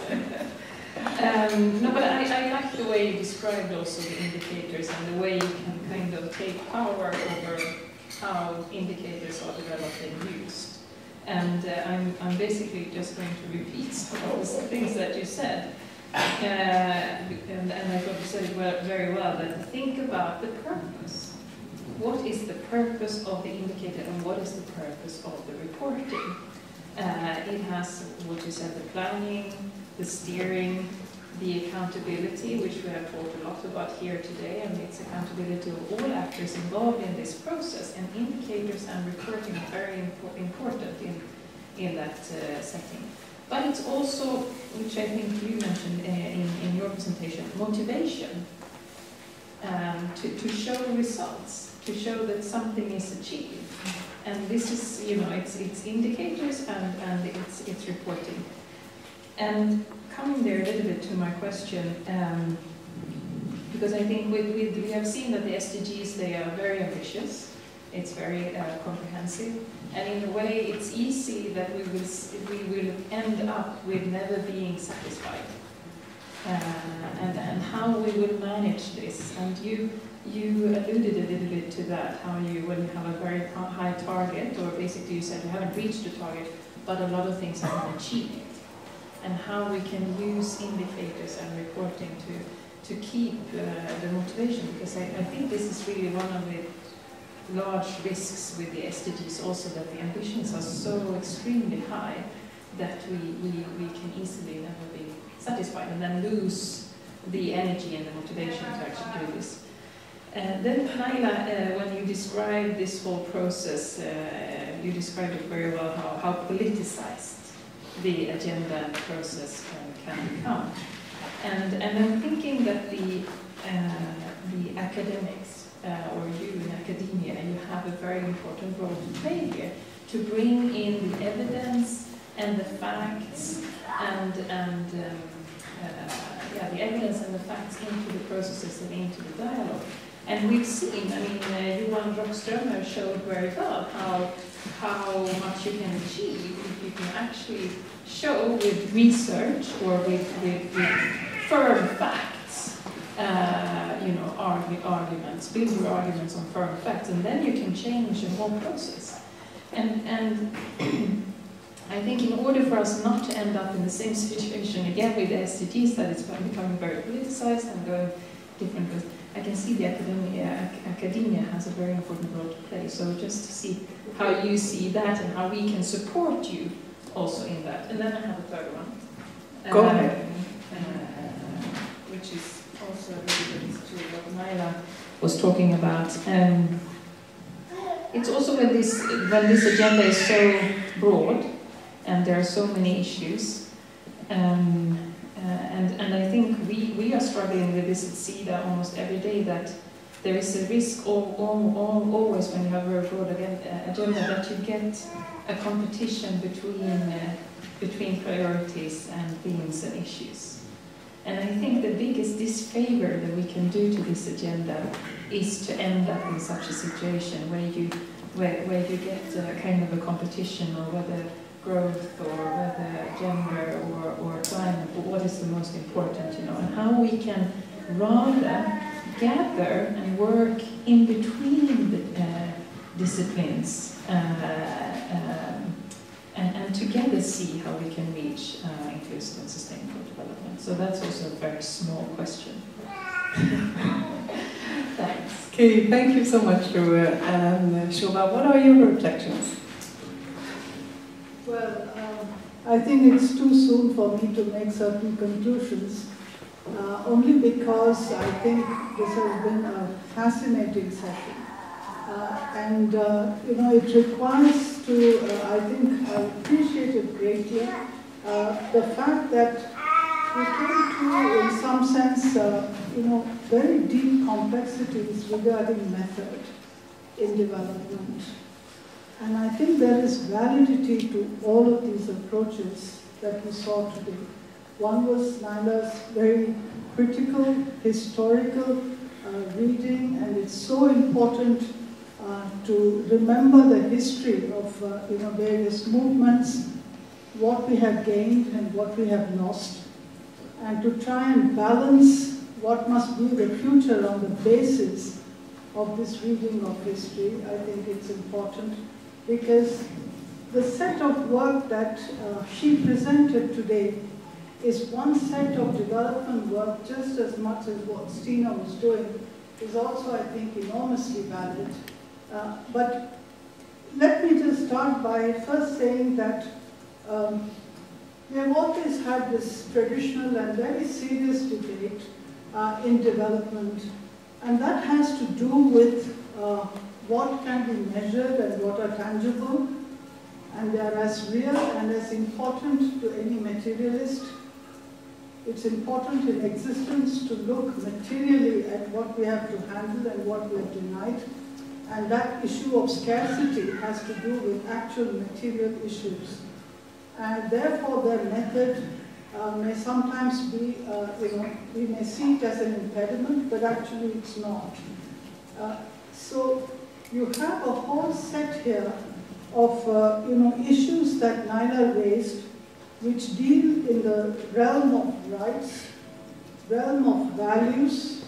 um, no, but I, I like the way you described also the indicators and the way you can kind of take power over how indicators are developed and used. And uh, I'm, I'm basically just going to repeat some of those things that you said. Uh, and, and I thought you said it well, very well, that think about the purpose. What is the purpose of the indicator and what is the purpose of the reporting? Uh, it has, what you said, the planning, the steering, the accountability, which we have talked a lot about here today, and it's accountability of all actors involved in this process, and indicators and reporting are very impo important in, in that uh, setting. But it's also, which I think you mentioned uh, in, in your presentation, motivation, um, to, to show results, to show that something is achieved. And this is, you know, it's, it's indicators and, and it's, it's reporting. And coming there a little bit to my question, um, because I think with, with, we have seen that the S D Gs, they are very ambitious, it's very uh, comprehensive, and in a way it's easy that we will, we will end up with never being satisfied. Uh, and, and how we will manage this, and you, you alluded a little bit to that, how you, when you have a very high target, or basically you said you haven't reached the target, but a lot of things haven't achieved it. And how we can use indicators and reporting to, to keep uh, the motivation, because I, I think this is really one of the large risks with the S D Gs also, that the ambitions are so extremely high that we, we, we can easily never be satisfied and then lose the energy and the motivation to actually do this. Uh, then Naila, uh, when you described this whole process, uh, you described it very well, how, how politicized the agenda and process can, can become. And, and I'm thinking that the, uh, the academics, uh, or you in academia, you have a very important role to play here, to bring in the evidence and the facts and, and um, uh, yeah, the evidence and the facts into the processes and into the dialogue. And we've seen, I mean, uh, Johan Rockström showed very well how, how much you can achieve if you can actually show with research or with, with, with firm facts, uh, you know, argue, arguments, build your arguments on firm facts, and then you can change the whole process. And, and I think in order for us not to end up in the same situation again with the S D Gs, that it's becoming very politicized and going different ways, I can see the academia, academia has a very important role to play. So just to see how you see that and how we can support you also in that. And then I have a third one. Go um, ahead. Uh, which is also related to what Naila was talking about. Um, it's also when this, when this agenda is so broad and there are so many issues. Um, Uh, and, and I think we, we are struggling with this at Sida almost every day, that there is a risk all, all, all, always when you have a broad agenda that you get a competition between, uh, between priorities and themes and issues. And I think the biggest disfavor that we can do to this agenda is to end up in such a situation where you, where, where you get a kind of a competition, or whether growth or whether gender or, or climate, but what is the most important, you know, and how we can rather gather and work in between the uh, disciplines uh, um, and, and together see how we can reach uh, inclusive and sustainable development. So that's also a very small question. Thanks. Okay, thank you so much, Shobha. Um, Shobha, what are your reflections? Well, um, I think it's too soon for me to make certain conclusions. uh, only because I think this has been a fascinating session. Uh, and, uh, you know, it requires to, uh, I think, I appreciate it greatly, uh, the fact that we came to, in some sense, uh, you know, very deep complexities regarding method in development. And I think there is validity to all of these approaches that we saw today. One was Naila's very critical, historical uh, reading, and it's so important uh, to remember the history of uh, you know, various movements, what we have gained and what we have lost, and to try and balance what must be the future on the basis of this reading of history. I think it's important because the set of work that uh, she presented today is one set of development work just as much as what Stina was doing is also, I think, enormously valid. Uh, but let me just start by first saying that um, we have always had this traditional and very serious debate uh, in development, and that has to do with uh, what can be measured and what are tangible, and they are as real and as important to any materialist. It's important in existence to look materially at what we have to handle and what we are denied, and that issue of scarcity has to do with actual material issues. And therefore their method uh, may sometimes be, uh, you know, we may see it as an impediment, but actually it's not. Uh, so you have a whole set here of, uh, you know, issues that Naila raised, which deal in the realm of rights, realm of values,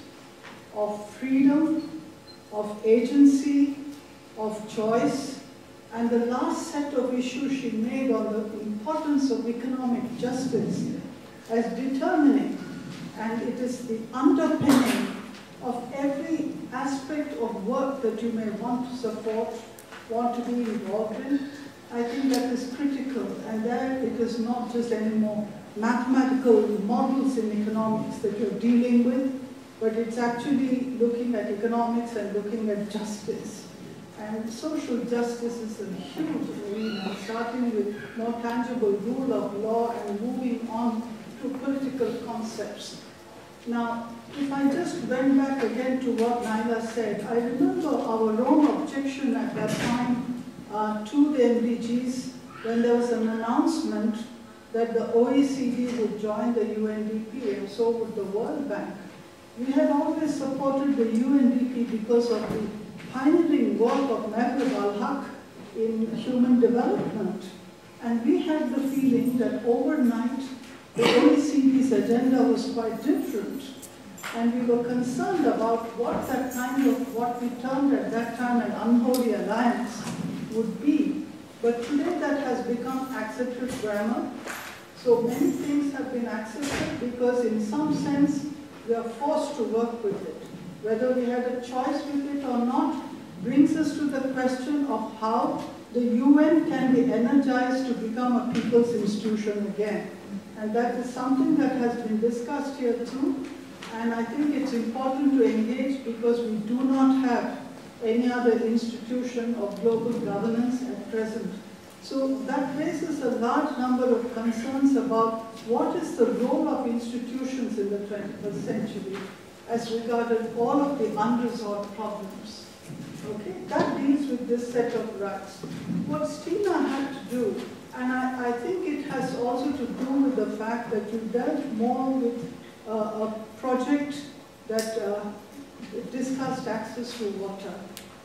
of freedom, of agency, of choice. And the last set of issues she made on the importance of economic justice as determining, and it is the underpinning of every aspect of work that you may want to support, want to be involved in. I think that is critical, and there it is not just any more mathematical models in economics that you're dealing with, but it's actually looking at economics and looking at justice. And social justice is a huge arena, starting with more tangible rule of law and moving on to political concepts. Now, if I just went back again to what Naila said, I remember our own objection at that time uh, to the M D Gs when there was an announcement that the O E C D would join the U N D P and so would the World Bank. We had always supported the U N D P because of the pioneering work of Mahbub al-Haq in human development. And we had the feeling that overnight the O E C D's agenda was quite different. And we were concerned about what that kind of, what we termed at that time an unholy alliance would be. But today that has become accepted grammar. So many things have been accepted because in some sense we are forced to work with it. Whether we had a choice with it or not brings us to the question of how the U N can be energized to become a people's institution again. And that is something that has been discussed here too. And I think it's important to engage because we do not have any other institution of global governance at present. So that raises a large number of concerns about what is the role of institutions in the twenty-first century as regarded all of the unresolved problems. Okay, that deals with this set of rights. What Stina had to do, and I, I think it has also to do with the fact that you dealt more with uh, a project that uh, discussed access to water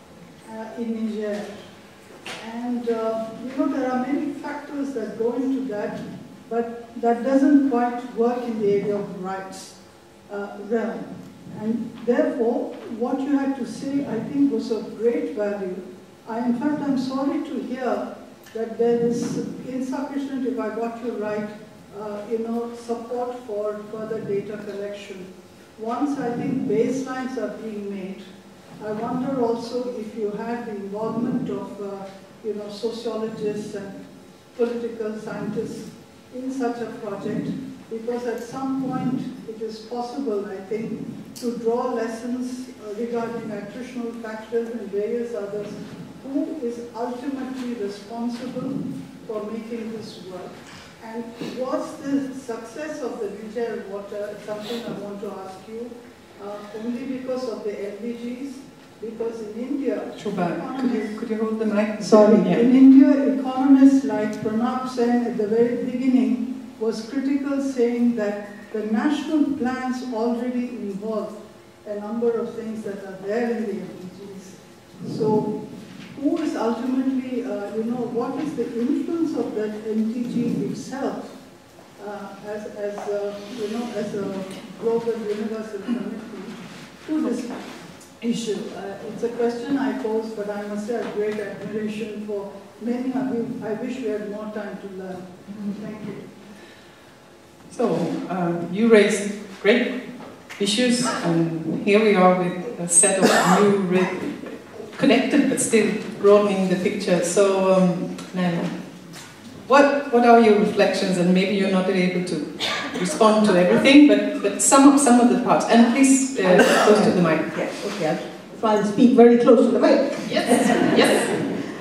uh, in Niger. And uh, you know, there are many factors that go into that, but that doesn't quite work in the area of rights uh, realm. And therefore, what you had to say, I think, was of great value. I, in fact, I'm sorry to hear that there is insufficient, if I got you right, uh, you know, support for further data collection. Once I think baselines are being made, I wonder also if you had the involvement of, uh, you know, sociologists and political scientists in such a project, because at some point it is possible, I think, to draw lessons uh, regarding attritional factors and various others. Who is ultimately responsible for making this work? And was the success of the retail water something I want to ask you, uh, only because of the L D Gs? Because in India, Shobha, could you, could you hold the mic? Sorry, yeah. In India, economists like Pranab Sen at the very beginning was critical, saying that the national plans already involve a number of things that are there in the L D Gs. So, who is ultimately, uh, you know, what is the influence of that M T G itself uh, as, as uh, you know, as a global universal commitment to this issue? Uh, it's a question I pose, but I must say I have great admiration for many of you. I wish we had more time to learn. Thank you. So, um, you raised great issues, and here we are with a set of new, connected but still broadening the picture. So, um, Naila, what, what are your reflections? And maybe you're not able to respond to everything, but, but some, of, some of the parts. And please, uh, close to the mic. Yes, okay, I'll try and speak very close to the mic. Yes, yes.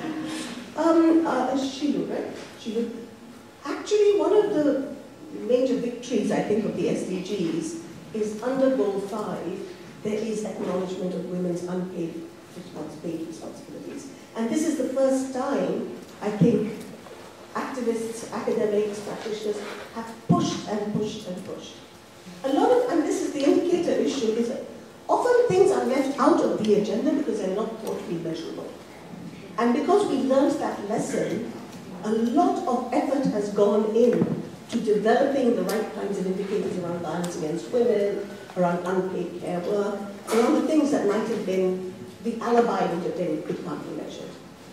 Um, uh, Sheelu, right? Sheelu. Actually, one of the major victories, I think, of the S D Gs is under Goal five, there is acknowledgement of women's unpaid paid responsibilities. And this is the first time, I think, activists, academics, practitioners have pushed and pushed and pushed. A lot of, and this is the indicator issue, is that often things are left out of the agenda because they're not thought to be measurable. And because we learned that lesson, a lot of effort has gone in to developing the right kinds of indicators around violence against women, around unpaid care work, around the things that might have been the alibi that they could not be measured.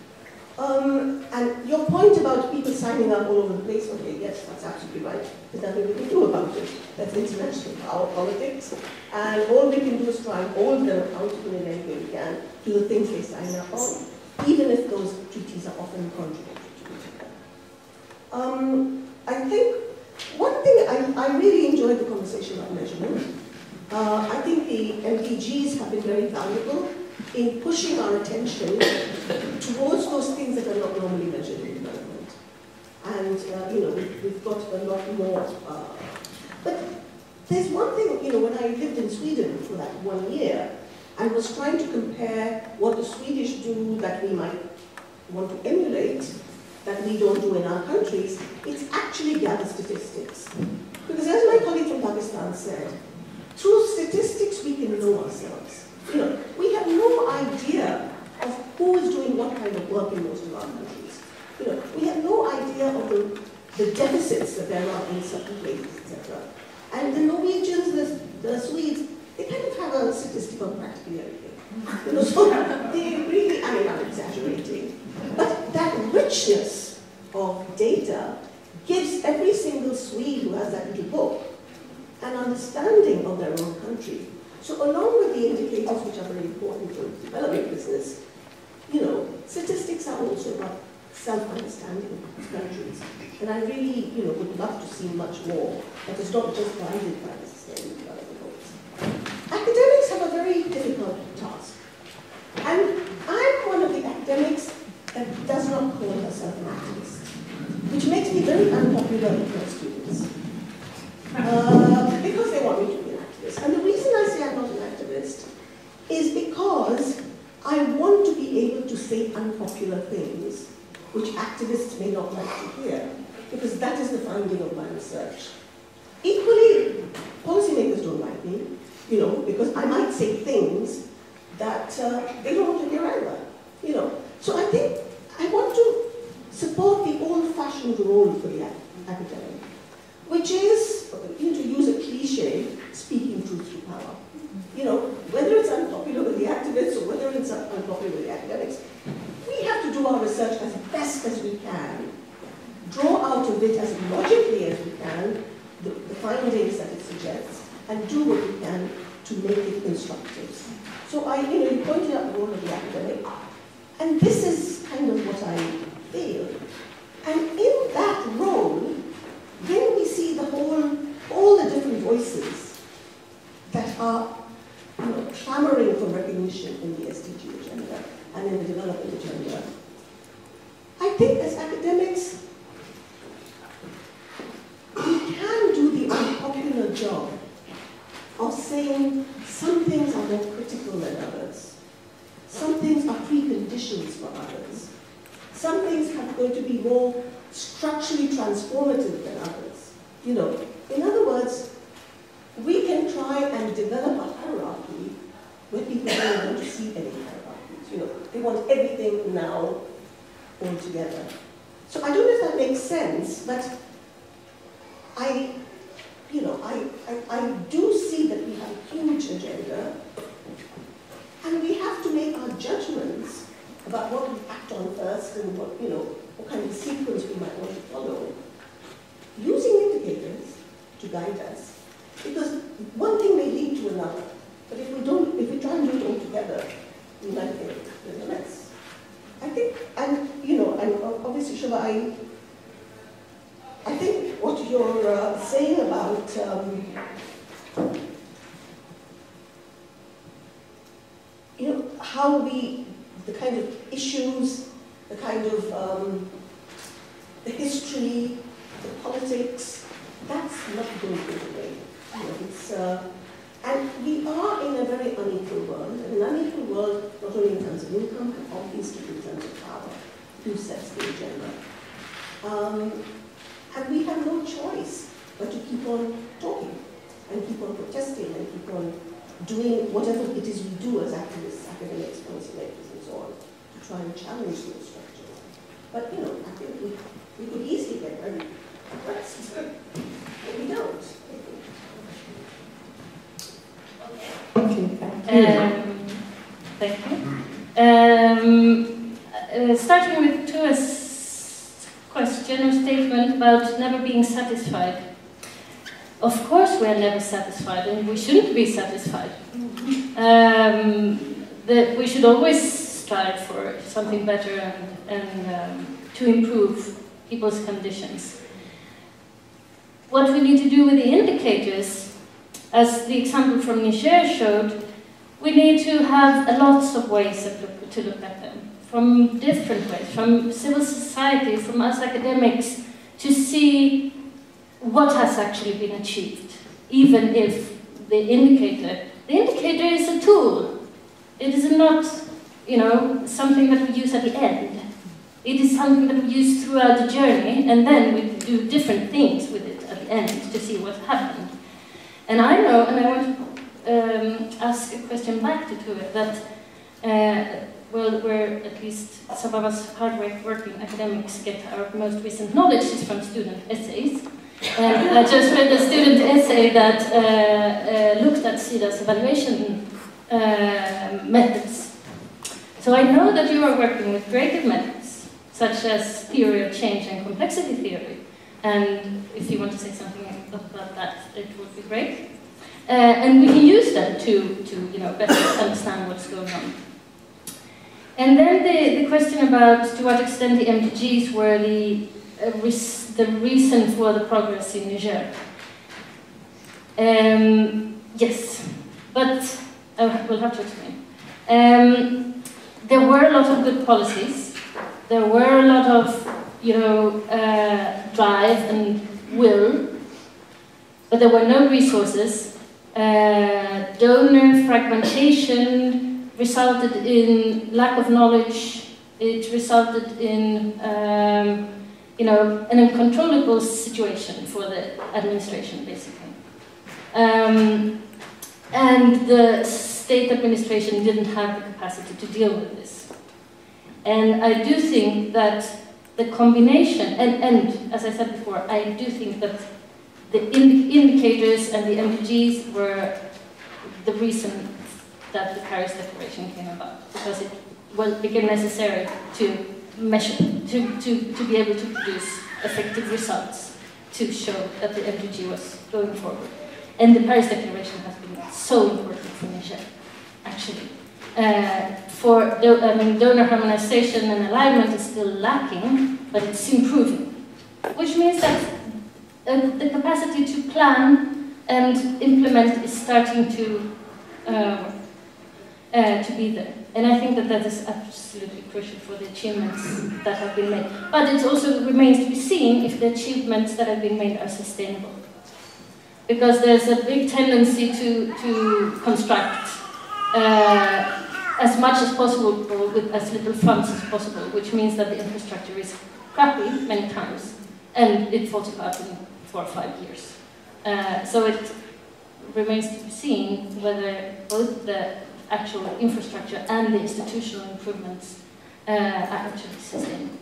Um, and your point about people signing up all over the place, okay, yes, that's absolutely right. There's nothing we can do about it. That's international power politics. And all we can do is try and hold them accountable in any way we can to the things they sign up on, even if those duties are often contradictory to each other. Um, I think one thing, I, I really enjoyed the conversation about measurement. Uh, I think the M D Gs have been very valuable in pushing our attention towards those things that are not normally measured in development. And, uh, you know, we've, we've got a lot more. Uh, but there's one thing, you know, when I lived in Sweden for that one year, and was trying to compare what the Swedish do that we might want to emulate, that we don't do in our countries, it's actually gather statistics. Because as my colleague from Pakistan said, through statistics we can know ourselves. You know, we have no idea of who is doing what kind of work in most of our countries. You know, we have no idea of the, the deficits that there are in certain places, et cetera. And the Norwegians, the, the Swedes, they kind of have a statistic on practically everything. You know, so they really, I mean, I'm exaggerating, but that richness of data gives every single Swede who has that little book an understanding of their own country. So along with the indicators which are very important for developing business, you know, statistics are also about self-understanding of countries. And I really, you know, would love to see much more that is not just guided by the sustainable development goals. Academics have a very difficult task. And I'm one of the academics that does not call herself an activist, which makes me very unpopular with my students. Uh, because they want me to be an activist. And the reason I say I'm not an activist is because I want to be able to say unpopular things which activists may not like to hear, because that is the finding of my research. Equally, policymakers don't like me, you know, because I might say things that uh, they don't want to hear either, you know. So I think I want to support the old-fashioned role for the academic, which is, you know, to use a cliche, speaking truth to power. You know, whether it's unpopular with the activists or whether it's unpopular with the academics, we have to do our research as best as we can, draw out of it as logically as we can the, the findings that it suggests, and do what we can to make it instructive. So I, you know, you pointed out the role of the academic, and this is kind of what I feel. And in that role, then we see the whole, all the different voices you know, clamoring for recognition in the S D G agenda and in the development agenda. I think as academics, we can do the unpopular job of saying some things are more critical than others. Some things are preconditions for others. Some things are going to be more structurally transformative than others. You know, in other words, we can try and develop a hierarchy where people don't want to see any hierarchies. You know, they want everything now all together. So I don't know if that makes sense, but I, you know, I, I, I do see that we have a huge agenda, and we have to make our judgments about what we act on first and what, you know, what kind of sequence we might want to follow, using indicators to guide us. Because one thing may lead to another, but if we don't, if we try and do it all together, we might think there's a mess. I think, and you know, and obviously, Shobha, I, I think what you're uh, saying about um, you know, how we, the kind of issues, the kind of um, the history, the politics, that's not going to go away. You know, it's, uh, and we are in a very unequal world, and an unequal world not only in terms of income, but obviously in terms of power, who sets the agenda. Um, and we have no choice but to keep on talking, and keep on protesting, and keep on doing whatever it is we do as activists, academics, policymakers, and so on, to try and challenge those structures. But, you know, I think we, we could easily get very depressed, but we don't. Okay, thank you. Um, thank you. Um, uh, starting with Tua's question or statement about never being satisfied. Of course we are never satisfied, and we shouldn't be satisfied. Um, that we should always strive for something better and, and um, to improve people's conditions. What we need to do with the indicators, as the example from Niger showed, we need to have a lots of ways of look, to look at them, from different ways, from civil society, from us academics, to see what has actually been achieved, even if the indicator, the indicator is a tool. It is not, you know, something that we use at the end. It is something that we use throughout the journey, and then we do different things with it at the end to see what happened. And I know, and I want to um, ask a question back to Tua, that uh, well, where at least some of us hard-working academics get our most recent knowledge is from student essays. And I just read a student essay that uh, uh, looked at Sida's evaluation uh, methods. So I know that you are working with creative methods, such as theory of change and complexity theory. And if you want to say something about that, it would be great. Uh, and we can use them to, to you know, better understand what's going on. And then the, the question about to what extent the M D Gs were the, uh, res the reason for the progress in Niger. Um, yes, but I will have to explain. Um, there were a lot of good policies. There were a lot of, you know, uh, drive and will, but there were no resources. Uh, donor fragmentation resulted in lack of knowledge. It resulted in, um, you know, an uncontrollable situation for the administration, basically. Um, and the state administration didn't have the capacity to deal with this. And I do think that the combination, and, and as I said before, I do think that the ind indicators and the M D Gs were the reason that the Paris Declaration came about, because it was, became necessary to measure, to, to, to be able to produce effective results to show that the M D G was going forward. And the Paris Declaration has been so important for Niger, actually. Uh, for I mean, donor harmonization and alignment is still lacking, but it's improving, which means that uh, the capacity to plan and implement is starting to uh, work. uh, to be there. And I think that that is absolutely crucial for the achievements that have been made. But it also remains to be seen if the achievements that have been made are sustainable. Because there's a big tendency to, to construct uh, as much as possible with as little funds as possible, which means that the infrastructure is crappy many times, and it falls apart in four or five years. Uh, so it remains to be seen whether both the actual infrastructure and the institutional improvements uh, are actually sustainable.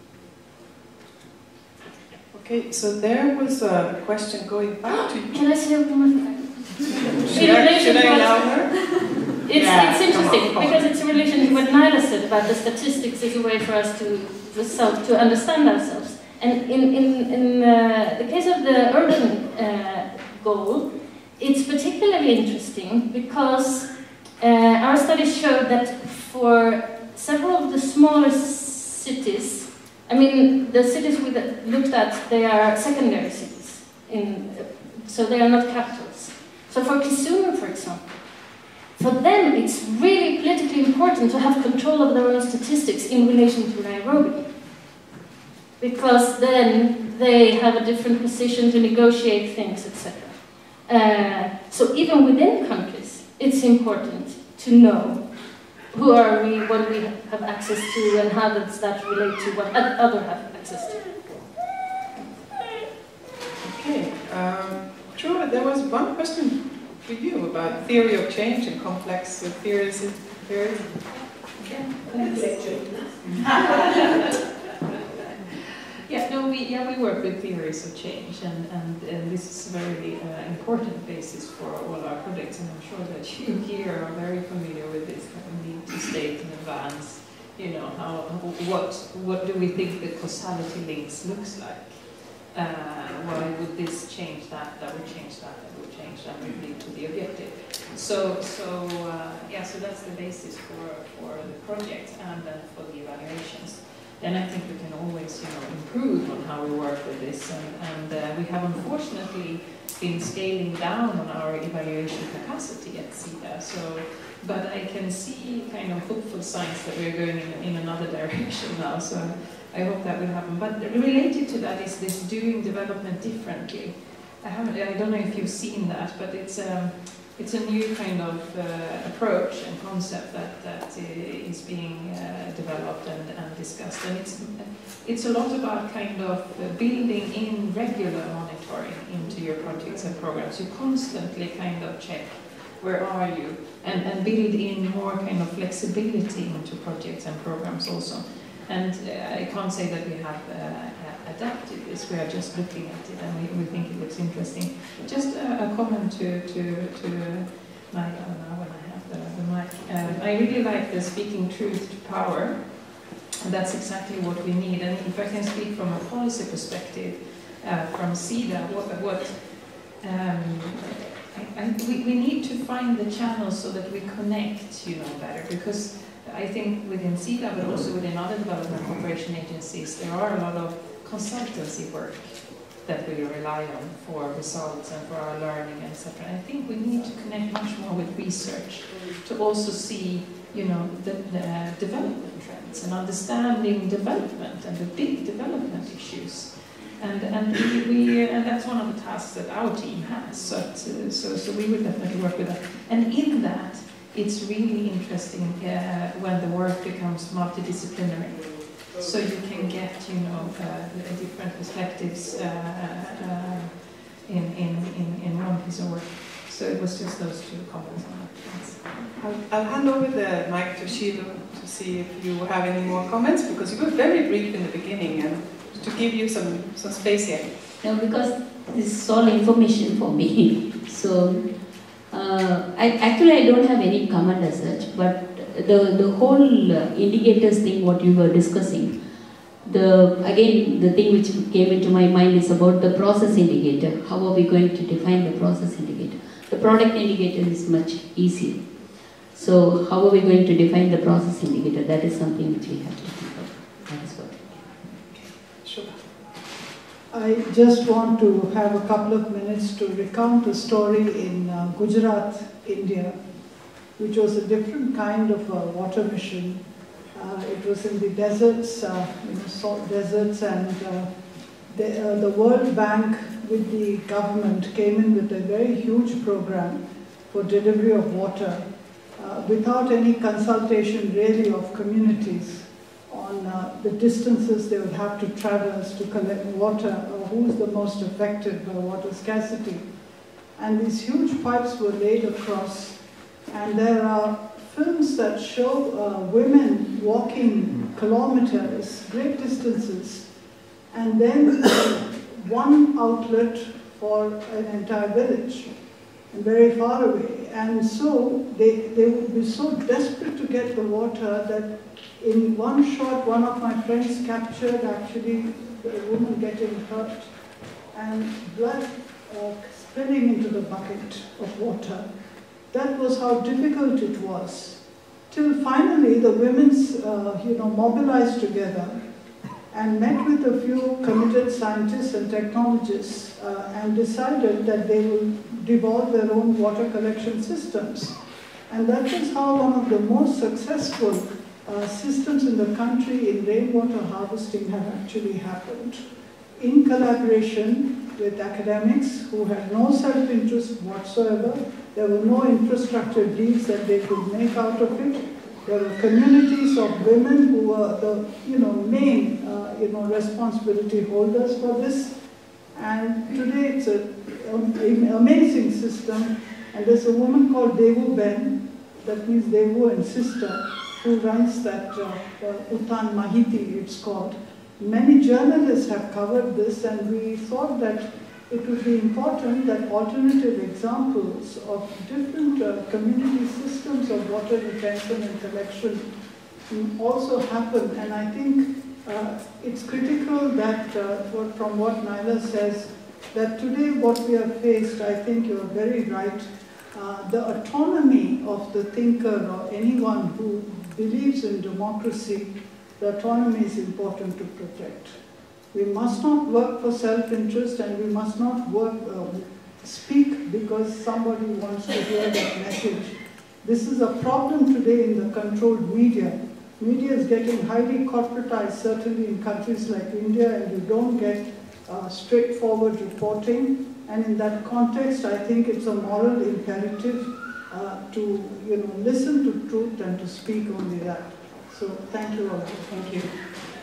Okay, so there was a question going back to you. Can I say one more thing? Should I, should I allow her? It's, Yeah, it's interesting come on, come because it's in relation to what Naila said about the statistics is a way for us to, to, self, to understand ourselves. And in, in, in uh, the case of the urban uh, goal, it's particularly interesting because uh, our studies showed that for several of the smaller cities, I mean, the cities we looked at, they are secondary cities, in, so they are not capitals. So for Kisumu, for example, for them it's really politically important to have control of their own statistics in relation to Nairobi. Because then they have a different position to negotiate things, et cetera. Uh, so even within countries, it's important to know who are we, what we have access to, and how does that relate to what others have access to. Okay, um, Shobha, there was one question for you about theory of change and complex theories. theories. Yeah, no, we yeah we work with theories of change, and and, and this is a very uh, important basis for all our projects. And I'm sure that you here are very familiar with this kind of need to state in advance. You know, how what what do we think the causality links looks like? Uh, why would this change that? That would change that. That would change that. Would lead to the objective. So so uh, yeah, so that's the basis for for the project and then for the evaluations. Then I think we can always, you know, improve on how we work with this, and, and uh, we have unfortunately been scaling down on our evaluation capacity at Sida. So, but I can see kind of hopeful signs that we're going in, in another direction now. So I hope that will happen. But related to that is this doing development differently. I haven't, I don't know if you've seen that, but it's um, it's a new kind of uh, approach and concept that, that is being uh, developed and, and discussed. And it's, it's a lot about kind of building in regular monitoring into your projects and programs. You constantly kind of check where are you, and, and build in more kind of flexibility into projects and programs also. And uh, I can't say that we have uh, adapted this, we are just looking at it and we, we think it looks interesting. Just a, a comment to, to, to Naila now when I have the, the mic. Um, I really like the speaking truth to power, and that's exactly what we need. And if I can speak from a policy perspective, uh, from Sida, what, what um, I, I, we, we need to find the channels so that we connect, you know, better, because I think within Sida, but also within other development cooperation agencies, there are a lot of consultancy work that we rely on for results and for our learning, et cetera. I think we need to connect much more with research to also see, you know, the, the development trends and understanding development and the big development issues. And and we, we and that's one of the tasks that our team has. So so so we will definitely work with that. And in that, it's really interesting uh, when the work becomes multidisciplinary. So you can get, you know, uh, different perspectives uh, uh, in, in, in, in one piece of work. So it was just those two comments on that. I'll, I'll hand over the mic to Sheelu to see if you have any more comments, because you were very brief in the beginning, and to give you some, some space here. No, because this is all information for me. So. Uh, I, actually, I don't have any comment as such, but the, the whole uh, indicators thing, what you were discussing, the again, the thing which came into my mind is about the process indicator. How are we going to define the process indicator? The product indicator is much easier. So, how are we going to define the process indicator? That is something which we have to think about. That is what. Sure. I just want to have a couple of minutes to recount a story in uh, Gujarat, India, which was a different kind of a water mission. Uh, it was in the deserts, uh, you know, salt deserts, and uh, the, uh, the World Bank with the government came in with a very huge program for delivery of water uh, without any consultation really of communities on uh, the distances they would have to traverse to collect water, or who's the most affected by water scarcity. And these huge pipes were laid across, and there are films that show uh, women walking kilometers, great distances, and then one outlet for an entire village, and very far away. And so they, they would be so desperate to get the water that in one shot, one of my friends captured actually a woman getting hurt and blood uh, spilling into the bucket of water. That was how difficult it was. Till finally the women's, uh, you know, mobilized together and met with a few committed scientists and technologists uh, and decided that they will develop their own water collection systems. And that is how one of the most successful uh, systems in the country in rainwater harvesting have actually happened. In collaboration with academics who had no self-interest whatsoever. There were no infrastructure deals that they could make out of it. There were communities of women who were the you know, main uh, you know, responsibility holders for this. And today it's an amazing system. And there's a woman called Devu Ben, that means Devu and sister, who runs that uh, uh, Utan Mahiti, it's called. Many journalists have covered this, and we thought that it would be important that alternative examples of different uh, community systems of water retention and collection also happen. And I think uh, it's critical that, uh, from what Naila says, that today what we have faced, I think you're very right, uh, the autonomy of the thinker or anyone who believes in democracy, the autonomy is important to protect. We must not work for self-interest, and we must not work, um, speak because somebody wants to hear that message. This is a problem today in the controlled media. Media is getting highly corporatized, certainly in countries like India, and you don't get uh, straightforward reporting. And in that context, I think it's a moral imperative uh, to you know, listen to truth and to speak only that. So thank you all. Thank you.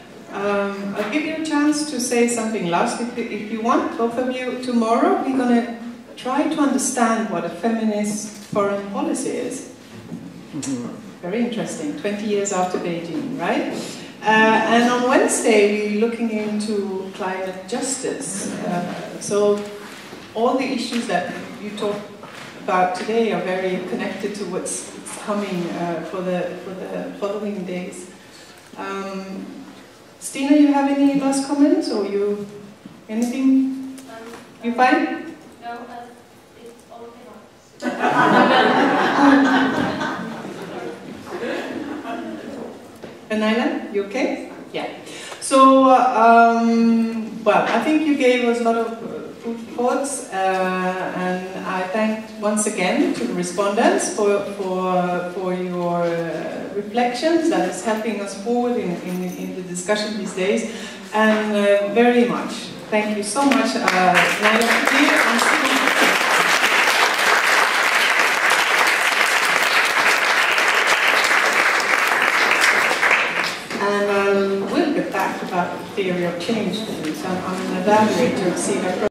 Um, I'll give you a chance to say something last if you, if you want, both of you. Tomorrow we're going to try to understand what a feminist foreign policy is. Mm-hmm. Very interesting, twenty years after Beijing, right? Uh, and on Wednesday we're looking into climate justice. Uh, so all the issues that you talk about today are very connected to what's coming uh, for, the, for the following days. Um, Stina, you have any last comments, or you, anything? Um, you fine? No, uh, it's all okay. And Naila, you okay? Yeah. So, um, well, I think you gave us a lot of uh, food for thoughts, uh, and I thank once again to the respondents for, for, for your uh, reflections. That is helping us forward in, in, in the discussion these days, and uh, very much. Thank you so much, uh, Naila Kabeer and Sida. And uh, we'll get back about the theory of change. So I'm an evaluator of Sida.